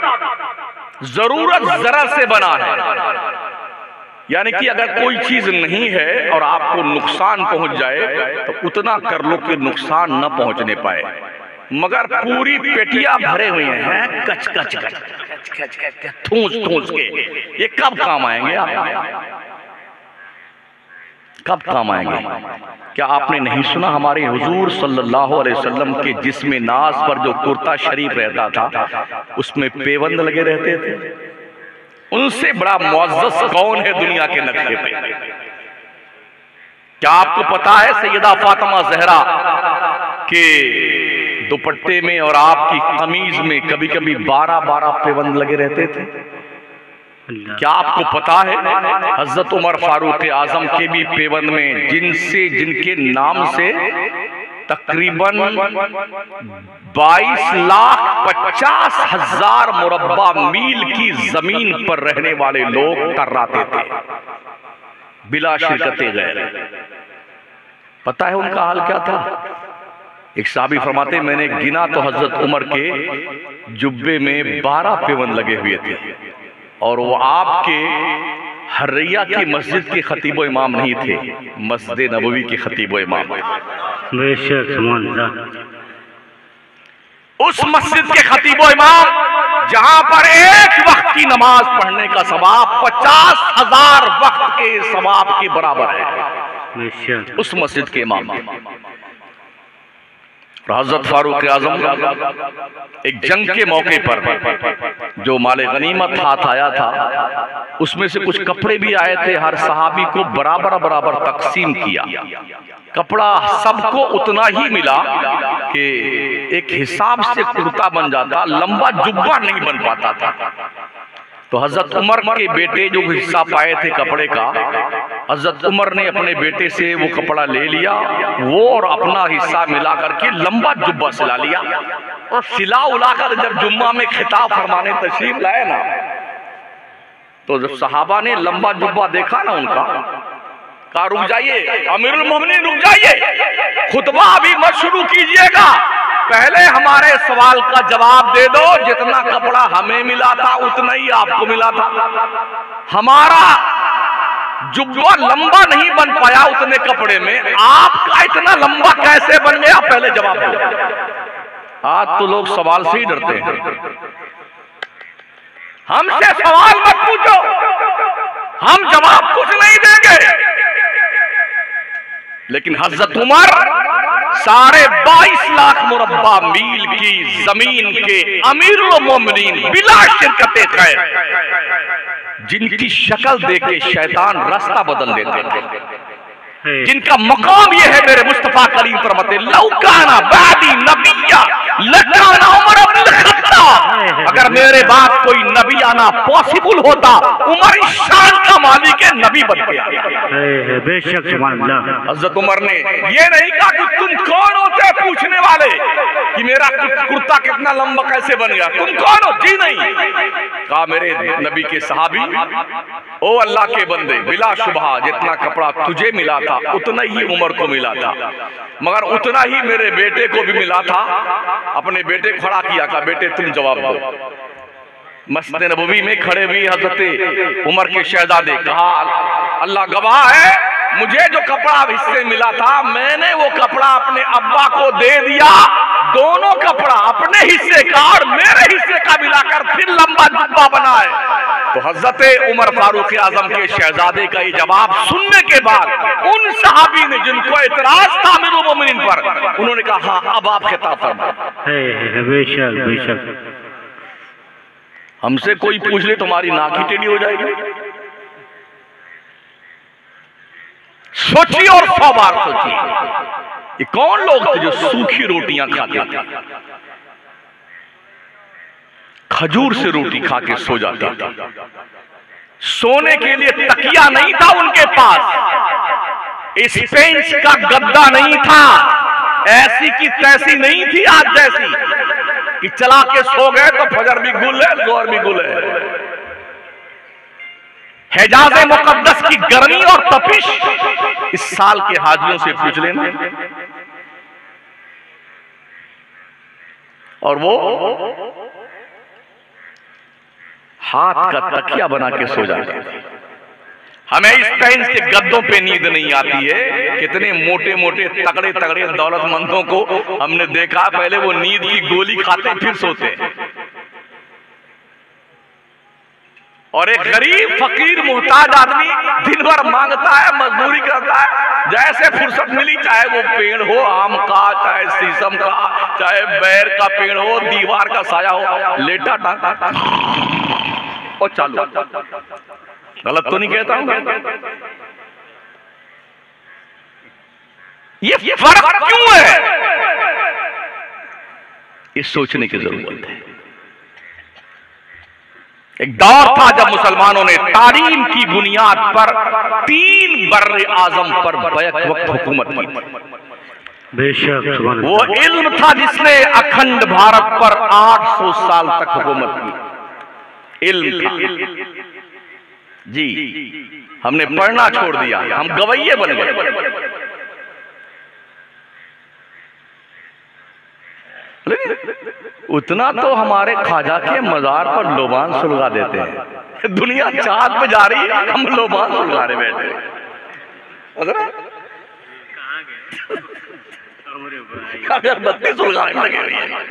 जरूरत जरा से बना है, यानी कि अगर कोई चीज नहीं है और आपको नुकसान पहुंच जाए तो उतना कर लो कि नुकसान न पहुंचने पाए। मगर पूरी पेटियां भरे हुए हैं कच कच कच कच कच ठूस ठूस के, ये कब काम आएंगे? आप कब काम आएंगे? क्या आपने नहीं सुना हमारे हुजूर सल्लल्लाहु अलैहि वसल्लम के जिस्म नाज पर जो कुर्ता शरीफ रहता था उसमें पेवंद लगे रहते थे? उनसे बड़ा मुअज़्ज़ज़ कौन है दुनिया के नक्शे पे? क्या आपको पता है सैयदा फातिमा ज़हरा के दुपट्टे में और आपकी कमीज में कभी कभी बारह बारह पेवंद लगे रहते थे? क्या आपको पता है हजरत उमर फारूक आजम के भी पेवंद में, जिनसे जिनके नाम से तकरीबन बाईस लाख पचास हजार मुरब्बा मील की जमीन पर रहने वाले लोग कर्राते थे बिला शिरकते गैर। पता है उनका हाल क्या था? एक साहबी फरमाते, मैंने गिना तो हजरत उमर के जुब्बे में बारह पेवंद लगे हुए थे और वो आपके हर्रिया की मस्जिद के खतीब इमाम नहीं थे, मस्जिद नबवी के खतीब इमाम थे। उस मस्जिद के खतीब इमाम जहां पर एक वक्त की नमाज पढ़ने का सवाब पचास हजार वक्त के सवाब के बराबर है, उस मस्जिद के इमाम। हजरत फारूक आजम एक जंग के मौके पर जो माले गनीमत हाथ आया था उसमें से कुछ कपड़े भी आए थे, हर सहाबी को बराबर बराबर तकसीम किया। कपड़ा सबको उतना ही मिला कि एक हिसाब से कुर्ता बन जाता, लंबा जुब्बा नहीं बन पाता था। तो हजरत उमर के बेटे जो हिस्सा पाए थे कपड़े का, हजरत उमर ने अपने बेटे से वो कपड़ा ले लिया, वो और अपना हिस्सा मिला करके लंबा जुब्बा सिला लिया, और सिला उलाकर जब जुम्मा में खिताब फरमाने तशरीफ लाए ना, तो जब सहाबा ने लंबा जुब्बा देखा ना उनका, कहा रुक जाइए अमीरुल मोमिनीन, रुक जाइए, खुतबा अभी मत शुरू कीजिएगा, पहले हमारे सवाल का जवाब दे दो। जितना कपड़ा हमें मिला था उतना ही आपको मिला था, हमारा जुब्बा लंबा नहीं बन पाया उतने कपड़े में, आपका इतना लंबा कैसे बन गया, पहले जवाब दो। आज तो लोग सवाल से ही डरते हैं, हमसे सवाल मत पूछो, हम जवाब कुछ नहीं देंगे। लेकिन हजरत उमर साढ़े बाईस लाख मुरब्बा मील की जमीन के अमीरुल मोमिनीन बिला शिरकते खैर, जिनकी शक्ल देख के शैतान रास्ता बदल देते थे, जिनका मकाम यह है मेरे मुस्तफा करीम फरमाते लौकाना बादी नबिया लकाना उमर इब्न खत्ताब, अगर मेरे बाद कोई नबी आना पॉसिबल होता, उमर इस शान का मालिक है, नबी बन गया। बेशक सुभान अल्लाह। हजरत उमर ने ये नहीं कहा कि तुम कौन होते हैं पूछने वाले कि मेरा कुर्ता कितना लंबा कैसे बन गया, तुम कौन हो, जी नहीं, कहा मेरे नबी के सहाबी, ओ अल्लाह के बंदे, बिला शुबहा जितना कपड़ा तुझे मिला था उतना ही उमर को मिला था, मगर उतना ही मेरे बेटे को भी मिला था। अपने बेटे को खड़ा किया, कहा बेटे तुम जवाब दो। मस्जिद नबवी में खड़े हुए हजरत उमर के शहजादे, कहा अल्लाह गवाह है, मुझे जो कपड़ा हिस्से मिला था मैंने वो कपड़ा अपने अब्बा को दे दिया, दोनों कपड़ा अपने हिस्से का और मेरे हिस्से का मिलाकर फिर लंबा जुब्बा बना है। तो हजरत उमर फारूक आजम के शहजादे का ये जवाब सुनने के बाद उन सहाबी ने जिनको एतराज था अमीरुल मोमिनीन पर, उन्होंने कहा हाँ अब आप खिताब फरमाएं। बेशक बेशक। हमसे कोई पूछ ले तुम्हारी नाक ही टेढ़ी हो जाएगी। सोचिए और सौ बार सोचिए, ये कौन लोग थे जो सूखी रोटियां खाते थे, खजूर से रोटी खा के सो जाता था, सोने के लिए तकिया नहीं था उनके पास, स्पेंस का गद्दा नहीं था, ऐसी की तैसी नहीं थी आज जैसी कि चला के सो गए तो फजर भी गुल है जोहर भी गुल है। हिजाज़े मुकद्दस की गर्मी और तपिश इस साल के हाजियों से पूछ लेना, और वो हाथ का तकिया बना के सो जाते हैं। हमें इस टाइम के गद्दों पे नींद नहीं आती है। कितने मोटे मोटे तगड़े तगड़े दौलतमंदों को हमने देखा, पहले वो नींद की गोली खाते फिर सोते हैं, और एक गरीब फकीर मुहताज आदमी दिन भर मांगता है, मजदूरी करता है, जैसे फुर्सत मिली, चाहे वो पेड़ हो आम का, चाहे शीशम का, चाहे बैर का पेड़ हो, दीवार का साया हो, लेटा टांगा और चालू। गलत तो नहीं कहता हूं? ये, ये फर्क क्यों है, ये सोचने की जरूरत है। एक दौर था जब मुसलमानों ने तालीम की बुनियाद पर तीन बर्रे आजम पर बैक वक्त हुकूमत की। बेशक वो इल्म था जिसने अखंड भारत पर आठ सौ साल तक हुकूमत की। इल्म था जी, हमने पढ़ना छोड़ दिया, हम गवैये बन गए। उतना तो हमारे ख्वाजा के मजार पर लोबान सुलगा देते हैं। दुनिया चांद पे जा रही है, हम लोबान सुलगा रहे बैठे। अगरबत्ती सुलगाने लगे हुए हैं।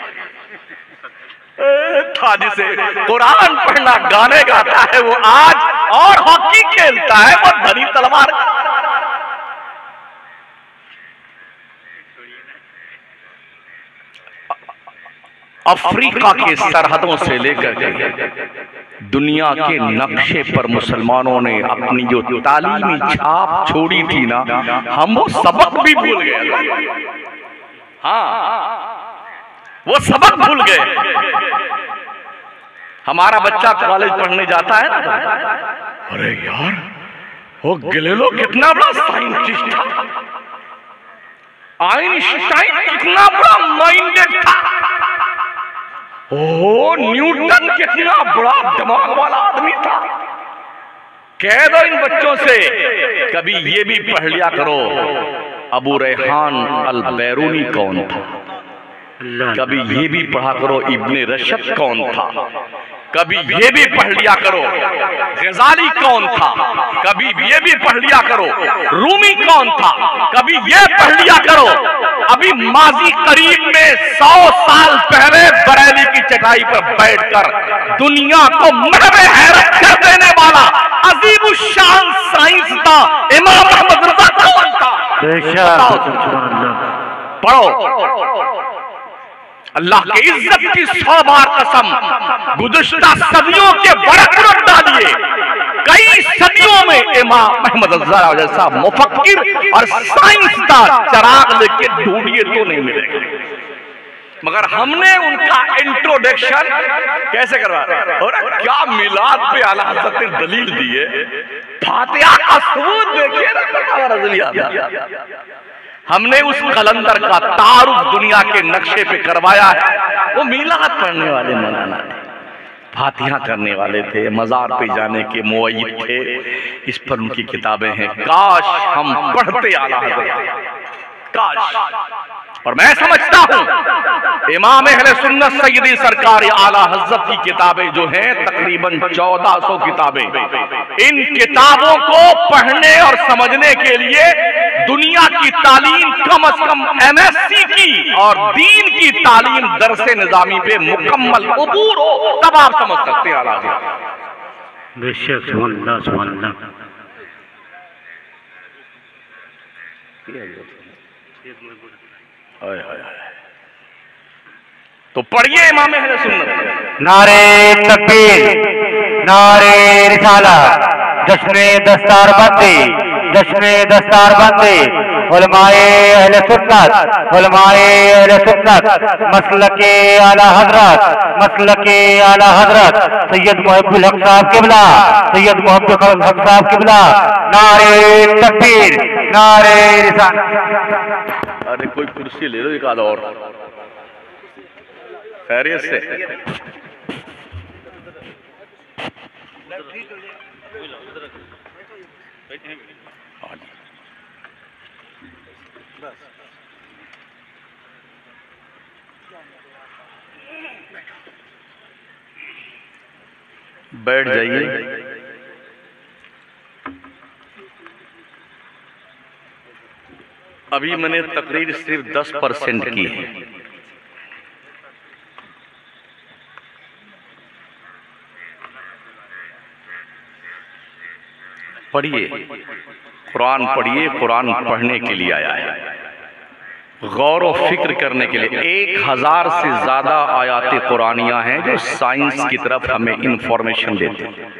था जिसे कुरान पढ़ना गाने गाता है वो आज और हॉकी खेलता है, वो धनी तलवार। अफ्रीका के सरहदों से लेकर के दुनिया के नक्शे पर मुसलमानों ने अपनी जो तालीमी छाप छोड़ी थी ना, हम वो सबक भी भूल गए। हाँ, वो सबक भूल गए। हमारा बच्चा कॉलेज पढ़ने जाता है ना, अरे यार वो गैलीलियो कितना बड़ा साइंटिस्ट था, आइंस्टाइन कितना बड़ा माइंडेड था, ओ न्यूटन कितना बड़ा दिमाग वाला आदमी था। कह दो इन बच्चों से कभी ये भी पढ़ लिया करो अबू रेहान अल बैरूनी कौन था, कभी ये भी पढ़ा करो इब्ने रशद कौन था, कभी ये भी पढ़ लिया करो गजाली कौन था, कभी ये भी पढ़ लिया करो रूमी कौन था, कभी ये पढ़ लिया करो अभी माजी करीब में सौ साल पहले बरेली की चटाई पर बैठकर दुनिया को महवे हैरत कर देने वाला अजीब शान साइंस था इमाम अहमद रजा कौन था। पढ़ो अल्लाह के इज्जत की सौ बार कसम, गुज़श्ता सदियों के बड़क रख डालिए, कई सदियों में इमाम अहमद रज़ा जैसा मुफक्किर और साइंसदान चिराग लेके ढूंढिए तो नहीं मिलेगा। मगर हमने उनका इंट्रोडक्शन कैसे करवा, और क्या मिलाद पे आला हज़रत ने दलील दी है, फातिहा का सबूत देखिए ना। हमने उस कलंदर का तारुफ दुनिया के नक्शे पे करवाया है। वो मिलाद पढ़ने वाले मौलाना थे, फातिहा करने वाले थे, मजार पे जाने के मुअय्यद थे, इस पर उनकी किताबें हैं। काश हम पढ़ते आला हज़रत, काश। और मैं समझता हूं इमाम अहले सुन्नत सय्यदी सरकार आला हज़रत की किताबें जो हैं तकरीबन चौदह सौ किताबें, इन किताबों को पढ़ने और समझने के लिए दुनिया की तालीम कम अज कम एम एस सी की और दीन की तालीम दरसे निजामी पे मुकम्मल अबूर हो, तब आप समझ सकते हैं आला हज़रत। बेशक सुभान अल्लाह सुभान अल्लाह। तो पढ़िए इमाम अहले सुन्नत। नारे तकबीर, नारे रिसाला, जश्ने दस्तार बंदी, जश्ने दस्तार बंदी, उलमाए अहले सुन्नत, उलमाए अहले सुन्नत, मसलके आला हजरत, मसलके आला हजरत सैयद मुहब्बुल हक साहब किबला, सैयद मुहब्बुल हक साहब किबला। नारे तकबीर, नारे रिसाला। अरे कोई कुर्सी ले लो एक आधा और, खैरियत से। बैठ जाइए। अभी मैंने तकरीर सिर्फ दस परसेंट की है। पढ़िए, कुरान पढ़िए, कुरान पढ़ने के लिए आया है, गौर और फिक्र करने के लिए। एक हजार से ज्यादा आयाते कुरानियां हैं जो साइंस की तरफ हमें इंफॉर्मेशन देते हैं।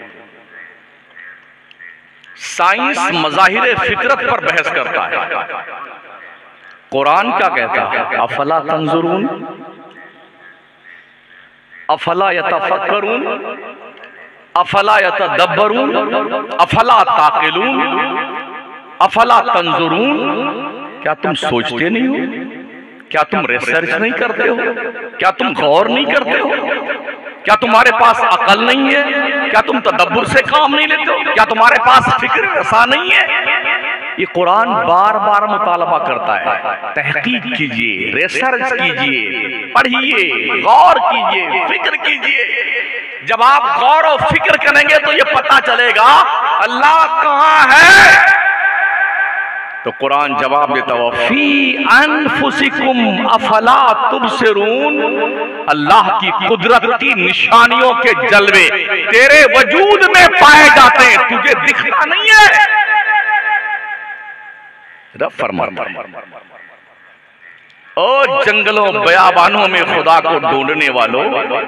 साइंस मज़ाहिर फितरत पर बहस करता है, कुरान क्या कहता है? अफला तंजुरून, अफला यतफक्करून, अफला यतदब्बरून, अफला ताक़िलून, अफला तंजुरून। क्या तुम सोचते नहीं हो? क्या तुम रिसर्च नहीं करते हो? क्या तुम गौर नहीं करते हो? क्या तुम्हारे पास अकल नहीं है? क्या तुम तदब्बुर से काम नहीं लेते हो? क्या तुम्हारे पास फिक्र रसा नहीं है? ये कुरान बार बार मुतालबा करता है, तहकीक कीजिए, रिसर्च कीजिए, पढ़िए, गौर कीजिए, फिक्र कीजिए। जब आप गौर और फिक्र करेंगे तो ये पता चलेगा अल्लाह कहाँ है। तो कुरान जवाब देता हुआ फी अनफुसिकुम अफला तुबसिरून, अल्लाह की कुदरत की निशानियों के जलवे तेरे वजूद में पाए जाते हैं, तुझे दिखता नहीं है। रब फरमा ओ जंगलों बयाबानों में खुदा को ढूंढने वालों,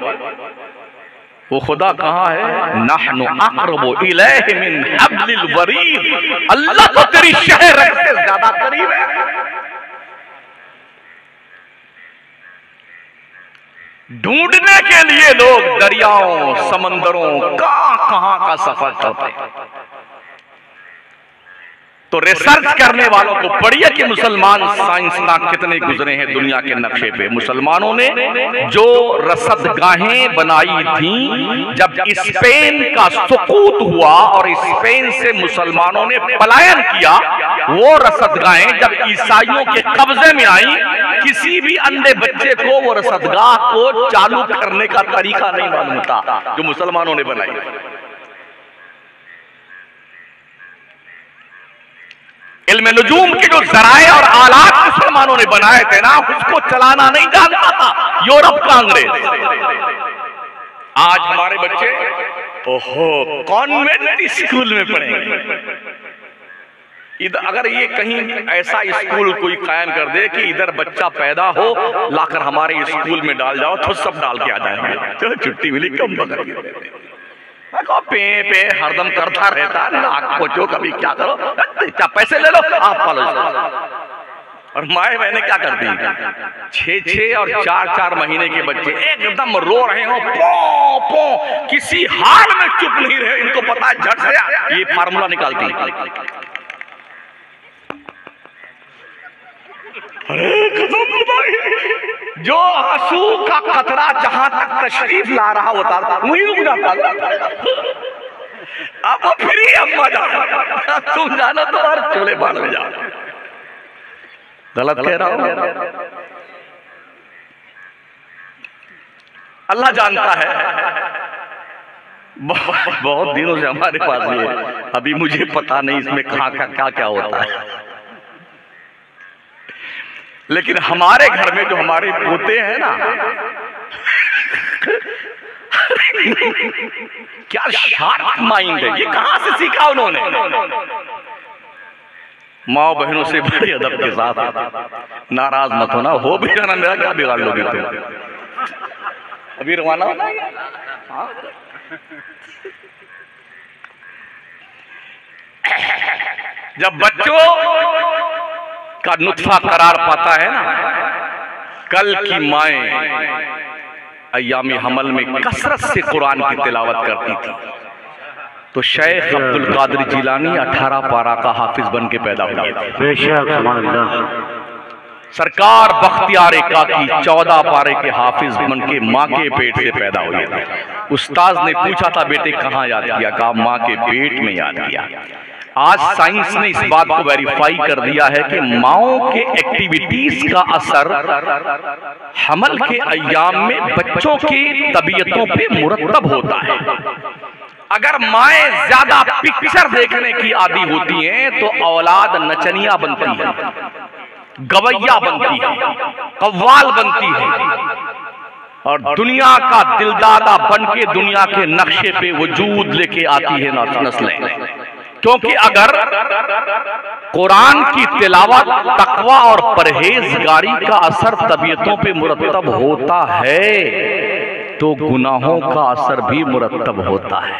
वो खुदा कहाँ है? नहनु अक़रबु इलैहि मिन हब्लिल वरीद, अल्लाह तो तेरी शहर से ज्यादा करीब है। ढूंढने के लिए लोग दरियाओं समंदरों कहां कहां का सफर करते हैं। तो रिसर्च करने वालों को पढ़िए कि मुसलमान साइंसदान कितने गुजरे हैं दुनिया के नक्शे पे। मुसलमानों ने जो रसदगाहें बनाई थी, जब स्पेन का सुकूत हुआ और स्पेन से मुसलमानों ने पलायन किया, वो रसदगाहें जब ईसाइयों के कब्जे में आई, किसी भी अंधे बच्चे को वो रसदगाह को चालू करने का तरीका नहीं मालूम था जो मुसलमानों ने बनाई। इल्म नुजूम के जो जराए और आलात मुसलमानों ने बनाए थे ना, उसको चलाना नहीं जानता था यूरोप का अंग्रेज। आज हमारे बच्चे ओहो कॉन्वेंट स्कूल में पढ़ेंगे। इधर अगर ये कहीं ऐसा स्कूल कोई कायम कर दे कि इधर बच्चा पैदा हो, लाकर हमारे स्कूल में डाल जाओ, तो सब डाल के आ जाएंगे। चलो छुट्टी मिली कम बकर पे पे हरदम करता रहता है, नाक पोछो, कभी क्या करो, क्या पैसे ले लो आप पालो। और माए बहने क्या करती हैं, छह छह और चार चार महीने के बच्चे एकदम रो रहे हो, पो पो, किसी हाल में चुप नहीं रहे, इनको पता है झट से ये फार्मूला निकालती है। अरे कसम, जो आंसू का कतरा जहां तक तशरीफ ला रहा होता था वहीं रुक जाता था। अब फिर ही अम्मा जाओ, तुम जानो तुम्हारे चूल्हे बाल में जाओ। गलत कह रहा हूं, अल्लाह जानता है। बहुत दिनों से हमारे पास ये, अभी मुझे पता नहीं इसमें कहाँ का क्या क्या होता है, लेकिन हमारे घर में जो हमारे पोते हैं ना, क्या शार्प माइंड है, ये कहां से सीखा उन्होंने। माँ बहनों से बड़े अदब के साथ, नाराज मत होना, हो भी जाना, मेरा क्या बिगाड़ लोगे तुम। अभी रवाना होना है। जब बच्चों का नुत्फा करार पाता है ना, कल की माएं अय्यामी हमल में कसरत से कुरान की तिलावत करती थी, तो शेख अब्दुल कादिर जिलानी अठारह पारा का हाफिज बन के पैदा हुए थे। सरकार बख्तियार काकी चौदह पारे के हाफिज बन के माँ के पेट से पैदा हुए थे। उस्ताद ने पूछा था बेटे कहाँ याद किया, कहा माँ के पेट में याद किया। आज साइंस ने इस बात को वेरीफाई कर दिया है कि माओं के एक्टिविटीज का असर हमल के अय्याम में बच्चों की तबीयतों पे मुरतब होता है। अगर माएं ज्यादा पिक्चर देखने की आदी होती हैं तो औलाद नचनिया बनती है, गवैया बनती है, कव्वाल बनती है और दुनिया का दिलदादा बन के दुनिया के नक्शे पे वजूद लेके आती है नस्लें। क्योंकि अगर कुरान की तिलावत, तकवा और परहेजगारी का असर तबीयतों पे मुरतब होता है तो गुनाहों का असर भी मुरतब होता है।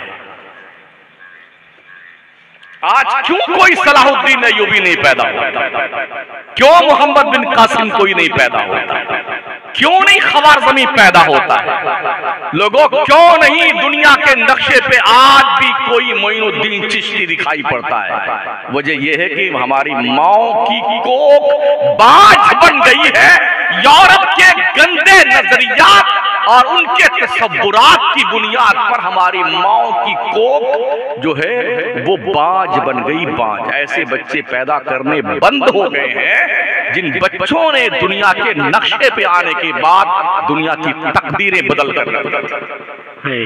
आज क्यों कोई सलाहुद्दीन अय्यूबी नहीं पैदा होता, क्यों मोहम्मद बिन कासिम कोई नहीं पैदा होता, क्यों नहीं खवारज़मी पैदा होता है, लोगों क्यों नहीं दुनिया के नक्शे पे आज भी कोई मोइनुद्दीन चिश्ती दिखाई पड़ता है। वजह यह है कि हमारी माओ की कोख बाज बन गई है यूरोप के गंदे नजरियात और उनके तसव्वुरात की बुनियाद पर। हमारी माओ की कोख जो है वो बाज बन गई, बाज। ऐसे बच्चे पैदा करने बंद हो गए हैं जिन बच्चों ने दुनिया के नक्शे पे आने के बाद दुनिया की तकदीरें बदल कर रखी।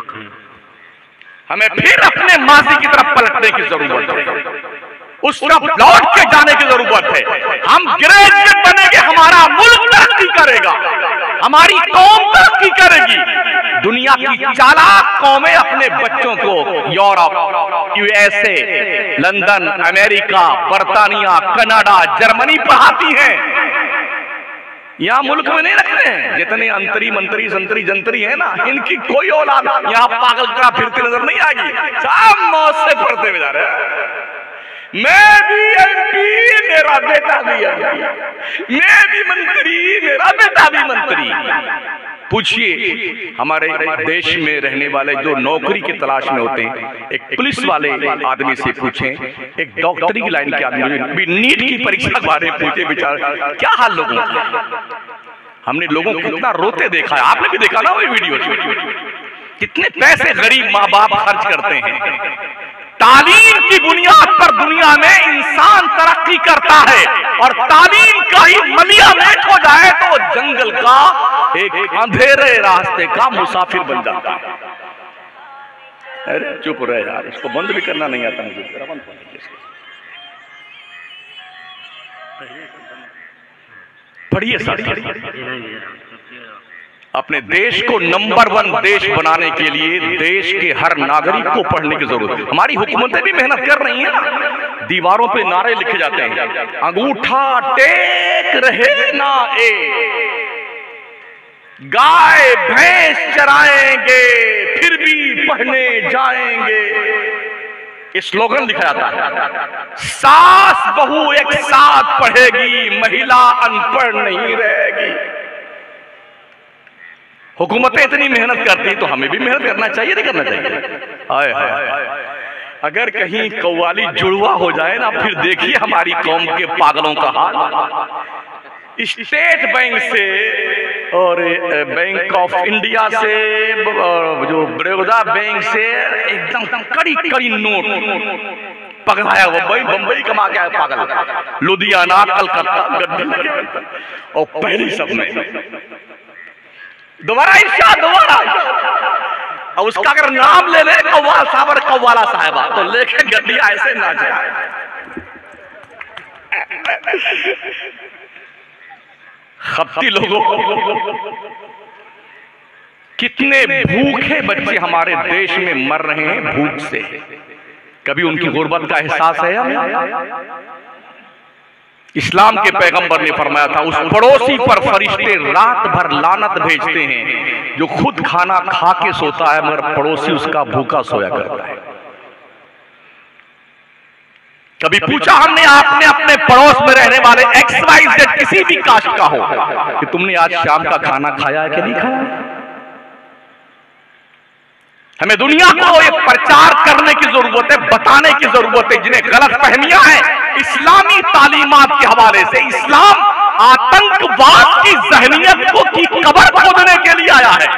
हमें फिर अपने माजी की तरफ पलटने की जरूरत है, उस तरफ लौट के जाने की जरूरत है। हम ग्रेजुएट बनेंगे, हमारा मुल्क तरक्की करेगा, हमारी कौम तरक्की करेगी। दुनिया की चालाक कौमें अपने बच्चों को यूरोप, यूएसए, लंदन, अमेरिका, बर्तानिया, कनाडा, जर्मनी पढ़ाती हैं, यहाँ मुल्क में नहीं रखते हैं। जितने अंतरी मंत्री संतरी जंतरी है ना, इनकी कोई औलाद यहाँ पागल करा फिरती नजर नहीं आएगी, सब मौत से पढ़ते हुए जा रहे हैं। मैं भी एमपी, मेरा बेटा भी एमपी, मैं भी मंत्री, मेरा बेटा भी मंत्री। पूछिए हमारे देश में रहने वाले जो नौकरी की तलाश में होते हैं, एक पुलिस वाले आदमी से पूछें, एक डॉक्टरी की लाइन के आदमी भी नीट की परीक्षा के बारे में पूछे, बेचारा क्या हाल लोगों का। हमने लोगों को कितना रोते देखा है, आपने भी देखा ना वो वीडियो, कितने पैसे गरीब माँ बाप खर्च करते हैं। तालीम की बुनियाद पर दुनिया में इंसान तरक्की करता है और तालीम का ही मलिया मेट हो जाए तो जंगल का एक अंधेरे रास्ते का मुसाफिर बन जाता है। अरे चुप रहे यार, इसको बंद भी करना नहीं आता मुझे। पढ़िए सर, अपने देश को नंबर वन देश बनाने के लिए देश के हर नागरिक को पढ़ने की जरूरत है। हमारी हुकूमतें भी मेहनत कर रही हैं ना, दीवारों पे नारे लिखे जाते हैं, अंगूठा टेक रहे ना ए, गाय भैंस चराएंगे फिर भी पढ़ने जाएंगे, ये स्लोगन लिखा जाता है। सास बहू एक साथ पढ़ेगी, महिला अनपढ़ नहीं रहेगी। हुकूमतें इतनी मेहनत करती तो हमें भी मेहनत करना चाहिए, नहीं करना चाहिए? आए हाय, अगर कहीं कव्वाली जुड़वा हो जाए ना, फिर देखिए हमारी कौम के पागलों का हाल। स्टेट बैंक से और बैंक ऑफ इंडिया से, जो बड़ौदा बैंक से एकदम कड़ी कड़ी नोट पकड़ाया हुआ, भाई बम्बई कमा के आया पागल, लुधियाना कलकत्ता गड्ढे, और पहली सब में दोबारा इर्शाद, दोबारा और उसका अगर नाम ले ले कव्वाल साहब और कव्वाला साहिबा तो लेके गड्डिया ऐसे ना जाए। खपती लोगों, कितने भूखे बच्चे हमारे देश में मर रहे हैं भूख से, कभी उनकी गुर्बत का एहसास है हमें? इस्लाम के पैगंबर ने फरमाया था, उस पड़ोसी पर फरिश्ते रात भर लानत भेजते हैं जो खुद खाना खा के सोता है मगर पड़ोसी उसका भूखा सोया करता है। कभी पूछा हमने आपने अपने पड़ोस में रहने वाले एक्स वाई जेड किसी भी कास्ट का हो कि तुमने आज शाम का खाना खाया है कि नहीं खाया? हमें दुनिया को ये प्रचार करने की जरूरत है, बताने की जरूरत है जिन्हें गलत फहमियां हैं इस्लामी तालीमात के हवाले से। इस्लाम आतंकवाद की जहनियत को की कबर खोदने के लिए आया है।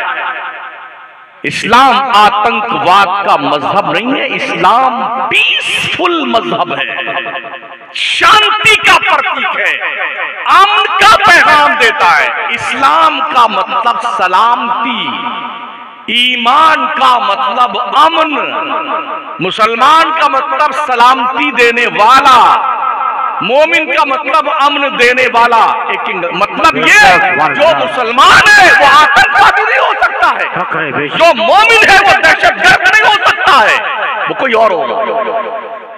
इस्लाम आतंकवाद का मजहब नहीं है, इस्लाम पीसफुल मजहब है, शांति का प्रतीक है, अमन का पैगाम देता है। इस्लाम का मतलब सलामती, ईमान का मतलब अमन, मुसलमान का मतलब सलामती देने वाला, मोमिन का मतलब अमन देने वाला। एक मतलब ये, जो मुसलमान है वो आतंकवादी नहीं हो सकता है, जो मोमिन है वो दहशतगर्द नहीं हो सकता है, वो कोई और होगा।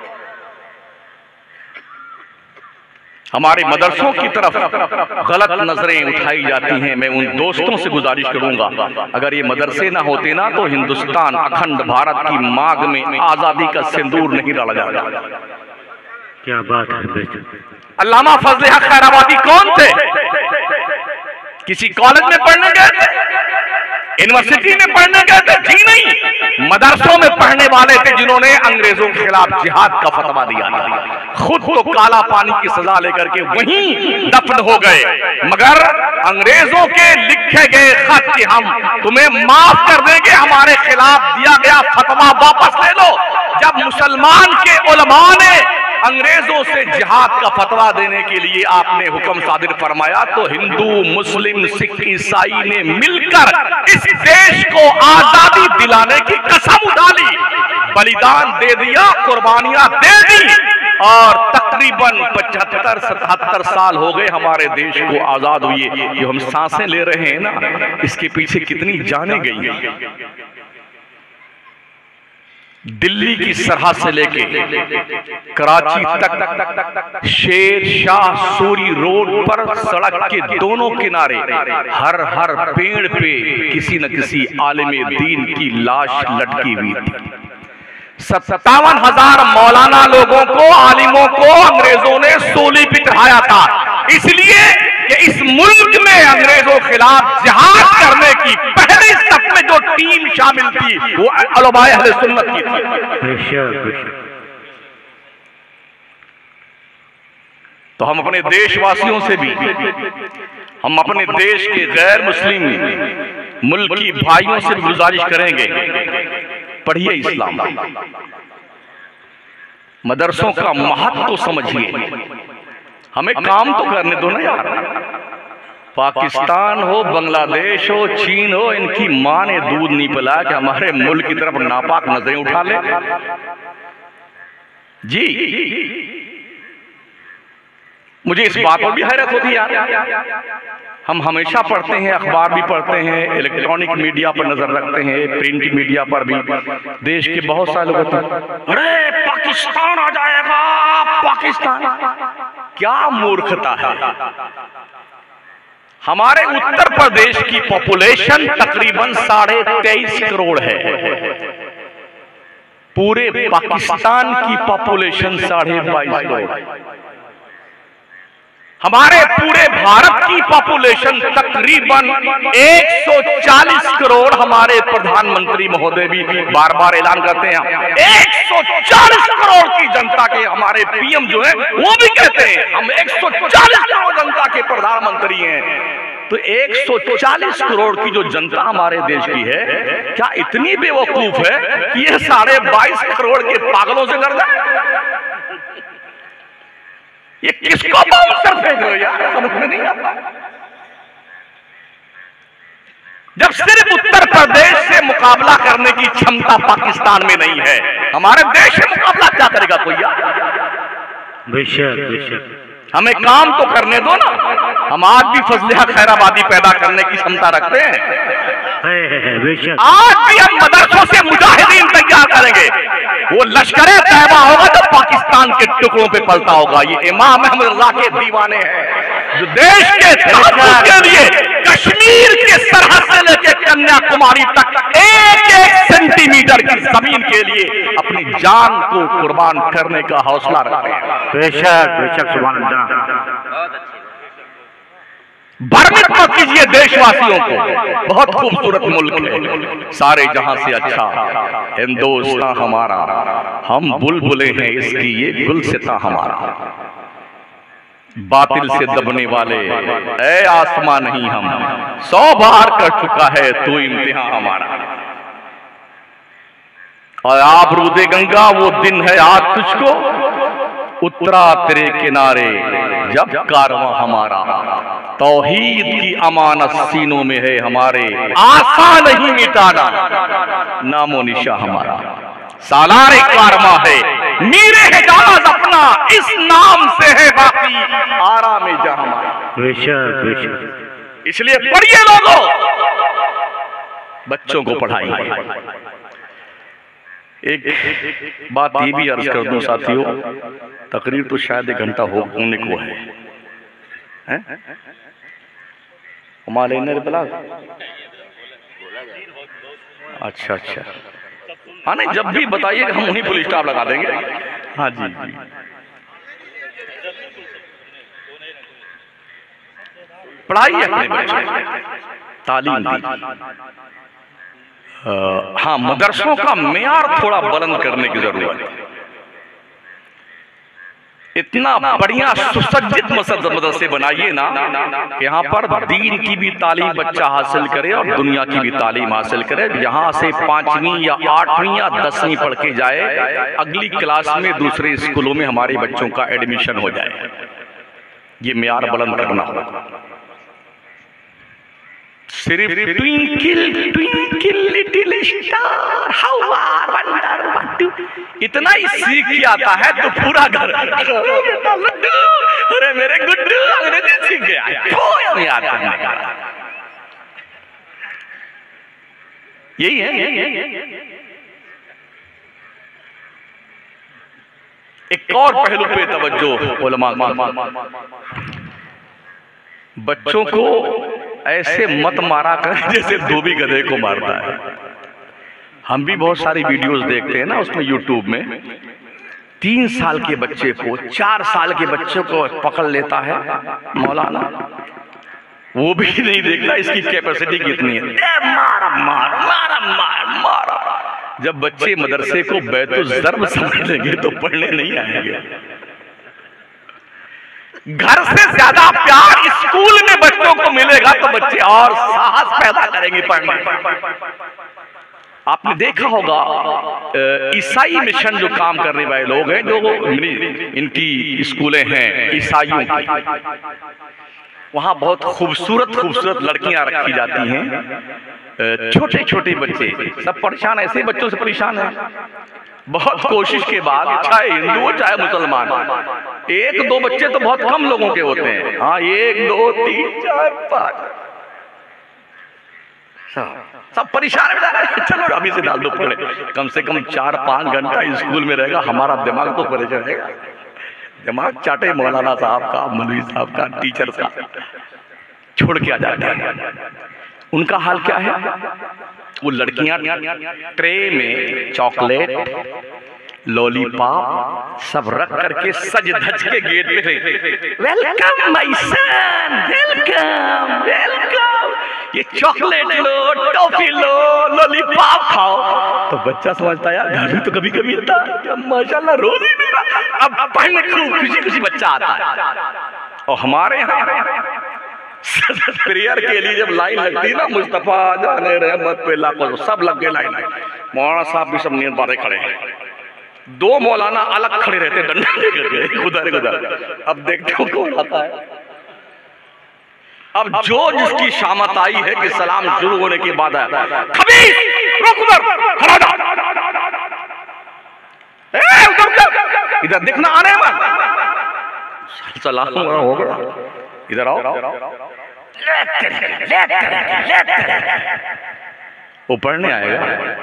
हमारे मदरसों की तरफ गलत नजरें उठाई जाती हैं। मैं उन दोस्तों से गुजारिश करूंगा, अगर ये मदरसे ना होते ना तो हिंदुस्तान अखंड भारत की मांग में आजादी का सिंदूर नहीं डाला जाता। क्या बात है। अल्लामा फजल हक खैराबादी कौन थे? किसी कॉलेज में पढ़ने गए थे, यूनिवर्सिटी में पढ़ने गए थे? जी नहीं, मदरसों में पढ़ने वाले थे जिन्होंने अंग्रेजों के खिलाफ जिहाद का फतवा दिया था। खुद तो काला पानी की सजा लेकर के वहीं दफन हो गए, मगर अंग्रेजों के लिखे गए खत कि हम तुम्हें माफ कर देंगे, हमारे खिलाफ दिया गया फतवा वापस ले लो। जब मुसलमान के उलमा ने अंग्रेजों से जिहाद का फतवा देने के लिए आपने हुक्म सादिर फरमाया तो हिंदू, मुस्लिम, सिख, ईसाई ने मिलकर इस देश को आजादी दिलाने की कसम उठा ली, बलिदान दे दिया, कुर्बानियां दे दी, और तकरीबन पचहत्तर सतहत्तर साल हो गए हमारे देश को आजाद हुए। जो हम सांसें ले रहे हैं ना, इसके पीछे कितनी जाने गई है। दिल्ली की सरहद से लेके कराची तक शेर शाह सूरी रोड पर सड़क के दोनों किनारे हर हर पेड़ पे किसी न किसी आलिमे दीन की लाश लटकी हुई थी। सत्तावन हजार मौलाना लोगों को, आलिमों को अंग्रेजों ने सूली पे चढ़ाया था, इसलिए कि इस मुल्क में अंग्रेज अंग्रेजों के खिलाफ जिहाद करने की पहली सफ में जो टीम शामिल थी वो उलमाए अहले सुन्नत की थी। बेशक बेशक। तो हम अपने देशवासियों से भी, हम अपने देश के गैर मुस्लिम मुल्की भाइयों से भी गुजारिश करेंगे, पढ़िए इस्लाम, मदरसों का महत्व तो समझिए, हमें काम तो करने दो ना यार। पाकिस्तान हो, बांग्लादेश हो, चीन हो, इनकी मां ने दूध नहीं पिलाया कि हमारे मुल्क की तरफ नापाक नजरें उठा ले। जी मुझे इस बात पर भी हैरत होती है यार। हम हमेशा पढ़ते हैं, अखबार भी पढ़ते हैं, इलेक्ट्रॉनिक मीडिया पर नजर रखते हैं, प्रिंट मीडिया पर भी। देश के बहुत सारे लोग होते हैं, अरे पाकिस्तान आ जाएगा, पाकिस्तान। क्या मूर्खता है। हमारे उत्तर प्रदेश की पॉपुलेशन तकरीबन साढ़े तेईस करोड़ है। पूरे पाकिस्तान की पॉपुलेशन साढ़े बाईस करोड़। हमारे पूरे भारत की पॉपुलेशन तकरीबन एक सौ चालीस करोड़। हमारे प्रधानमंत्री महोदय भी बार बार ऐलान करते हैं एक सौ चालीस करोड़ की जनता के, हमारे पीएम जो है वो भी कहते हैं हम एक सौ चालीस करोड़ जनता के प्रधानमंत्री हैं। तो एक सौ चालीस करोड़ की जो जनता हमारे देश की है, क्या इतनी बेवकूफ है कि ये साढ़े बाईस करोड़ के पागलों से कर जाए? ये किसको बाउंसर फेंक रहे हो यार, समझ में नहीं आता। जब सिर्फ उत्तर प्रदेश से मुकाबला करने की क्षमता पाकिस्तान में नहीं है, हमारे देश से मुकाबला क्या करेगा कोई यार? बेशक बेशक। हमें काम तो करने दो ना। हम आज भी फजलिया खैराबादी पैदा करने की क्षमता रखते हैं। बेशक। आज भी हम मदरसों से मुजाहिदीन तैयार करेंगे। वो लश्करे तैयबा होगा जो पाकिस्तान के टुकड़ों पे पलता होगा। ये इमाम अहमद रजा के दीवाने हैं जो देश के तहफ़्फ़ुज़ के लिए कश्मीर के सरहद से लेकर कन्याकुमारी तक एक एक सेंटीमीटर की जमीन के लिए अपनी जान को कुर्बान करने का हौसला रखते हैं। बेशक बेशक। सुभान अल्लाह। भ्रमित मत कीजिए देशवासियों को, बहुत खूबसूरत मुल्क है, सारे जहां से अच्छा हिंदुस्तान हमारा। हम बुलबुले हैं इसकी, ये गुलसिता हमारा। बातिल से दबने वाले ऐ आसमां नहीं हम, सौ बार कर चुका है तू इम्तिहान हमारा। और आप रूदे गंगा वो दिन है आज तुझको उतरा तेरे किनारे जब कारवां हमारा। तौहीद की अमानत सीनों में है हमारे, आसान नहीं मिटाना नामो निशा हमारा। सालारे कारवां है मीरे हिजाज अपना, इस नाम से है बाकी आराम जहां हमारा। बेशक बेशक। इसलिए पढ़िए लोगों, बच्चों को पढ़ाइए। एक बात ये भी अर्ज कर दूं साथियों, तकरीर तो शायद एक घंटा हो होने को है, हैं? अच्छा अच्छा, हाँ नहीं, जब भी बताइए हम उन्हीं फुल स्टॉप लगा देंगे। हाँ जी जी। पढ़ाइए अपने बच्चों को, तालीम दी। हाँ, मदरसों का मेयार थोड़ा बुलंद करने की जरूरत है। इतना बढ़िया सुसज्जित मदरसे बनाइए ना कि यहाँ पर दीन की भी तालीम बच्चा हासिल करे और दुनिया की भी तालीम हासिल करे। यहाँ से पांचवीं या आठवीं या दसवीं पढ़ के जाए, अगली क्लास में दूसरे स्कूलों में हमारे बच्चों का एडमिशन हो जाए। ये मेयार बुलंद करना होगा। सिर्फ twinkle twinkle little star how are wonder what do, इतना ही सीख के आता है तो पूरा घर लड्डू, अरे मेरे गुड्डू अंग्रेजी सीख गया, कोई याद करने का। यही है। एक और पहलू पे तवज्जो उलमा, बच्चों को ऐसे मत मारा कर जैसे धोबी गधे को मारता है। हम भी बहुत सारी वीडियोस देखते हैं ना उसमें यूट्यूब में, तीन साल के बच्चे को, चार साल के बच्चे को पकड़ लेता है मौलाना, वो भी नहीं देखता इसकी कैपेसिटी कितनी है। मारा मार मारा मार मारा। जब बच्चे मदरसे को बैतुल ज़र्ब समझ लेंगे तो पढ़ने नहीं आएंगे। घर से ज्यादा प्यार स्कूल में बच्चों को मिलेगा तो बच्चे और साहस पैदा करेंगे पढ़ने। आपने देखा होगा ईसाई मिशन जो काम करने वाले लोग हैं, जो इनकी स्कूलें हैं ईसाइयों की, वहां बहुत खूबसूरत खूबसूरत लड़कियां रखी जाती हैं। छोटे छोटे बच्चे सब परेशान, ऐसे बच्चों से परेशान है। बहुत कोशिश के बाद, चाहे हिंदू हो चाहे मुसलमान, एक दो बच्चे तो बहुत कम लोगों के होते हैं। हाँ, एक दो तीन चार पाँच, सब परेशान है। चलो अभी से डाल दो पढ़े, कम से कम चार पांच घंटा स्कूल में रहेगा, हमारा दिमाग तो परेशान रहेगा। दिमाग चाटे मौलाना साहब का, मौलवी साहब का, टीचर का, छोड़ के आ जाते हैं। उनका हाल क्या है? वो लड़कियां ट्रे में चॉकलेट, लॉलीपॉप सब रख करके सज धज के गेट पे रहे, welcome my son, welcome welcome, ये चॉकलेट लो, टॉफी लो, लॉलीपॉप खाओ। तो बच्चा समझता है यार घर में तो कभी कभी मिलता, माशाल्लाह रोज ही मिल रहा। अब पढ़ने खूब खुशी खुशी बच्चा आता है। और हमारे यहाँ प्रेयर के लिए जब लाइन लगती है ना, मुस्तफा जाने रहमत पे लाखों, सब लग गए लाइन। मौलाना साहब भी सब नींद बारे खड़े हैं, दो मौलाना अलग खड़े रहते डंडा लेकर के, उधर उधर। अब देखते हो कौन आता है। अब जो जिसकी शामत आई है कि सलाम शुरू होने के बाद है, खबीस रुक उधर, खड़ा जा, ए उधर इधर दिखना आने मत, सलाम हो गया, इधर आओ। वो पढ़ने आएगा।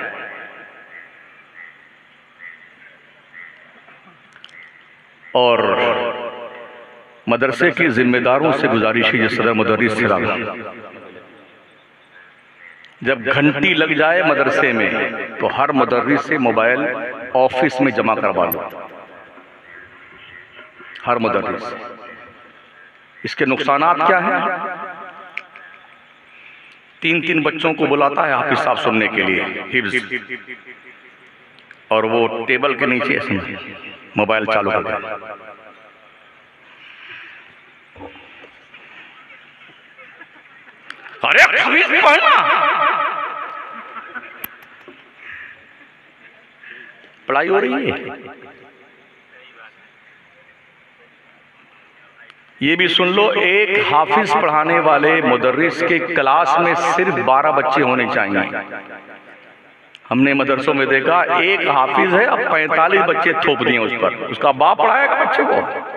और मदरसे के जिम्मेदारों से गुजारिश है, सदर मुदर्रिस साहब, जब घंटी लग जाए मदरसे में तो हर मुदर्रिस से मोबाइल ऑफिस में जमा करवा लो, हर मुदर्रिस। इसके नुकसानात क्या हैं? तीन तीन बच्चों को बुलाता है हाफिज साहब सुनने के लिए हिफ्ज, और वो टेबल के नीचे मोबाइल चालू कर दिया। अरे खबीज पढ़ना, पढ़ाई हो रही है। ये भी सुन लो, एक हाफिज पढ़ाने वाले मुदर्रिस के क्लास में सिर्फ बारह बच्चे होने चाहिए। हमने मदरसों में देखा एक हाफिज है, अब पैंतालीस बच्चे थोप दिए उस पर, उसका बाप पढ़ाएगा बच्चे को।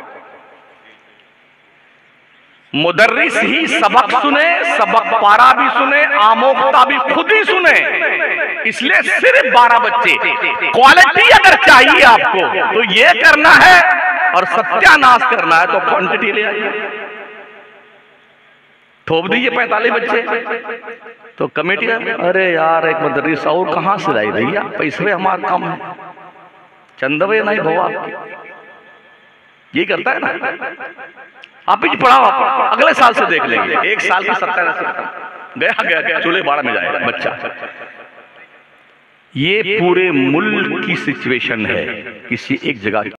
मुदर्रिस ही सबक सुने, सबक पारा भी सुने, आमोख्ता भी खुद ही सुने, इसलिए सिर्फ बारह बच्चे। क्वालिटी अगर चाहिए आपको तो ये करना है, और सत्यानाश करना है तो क्वांटिटी ले आइए। थोप दीजिए पैंतालीस बच्चे तो कमेटी, अरे यार एक मुदर्रिस और कहां से लाई भैया, पैसे हमारा कम है, चंदवे नहीं भवा आपकी। ये करता है ना, आप ही पढ़ाओ, अगले साल से देख लेंगे, एक साल की सत्ता गया गया गया चूल्हे बाढ़ में जाएगा बच्चा। ये पूरे मुल्क की सिचुएशन है, किसी एक जगह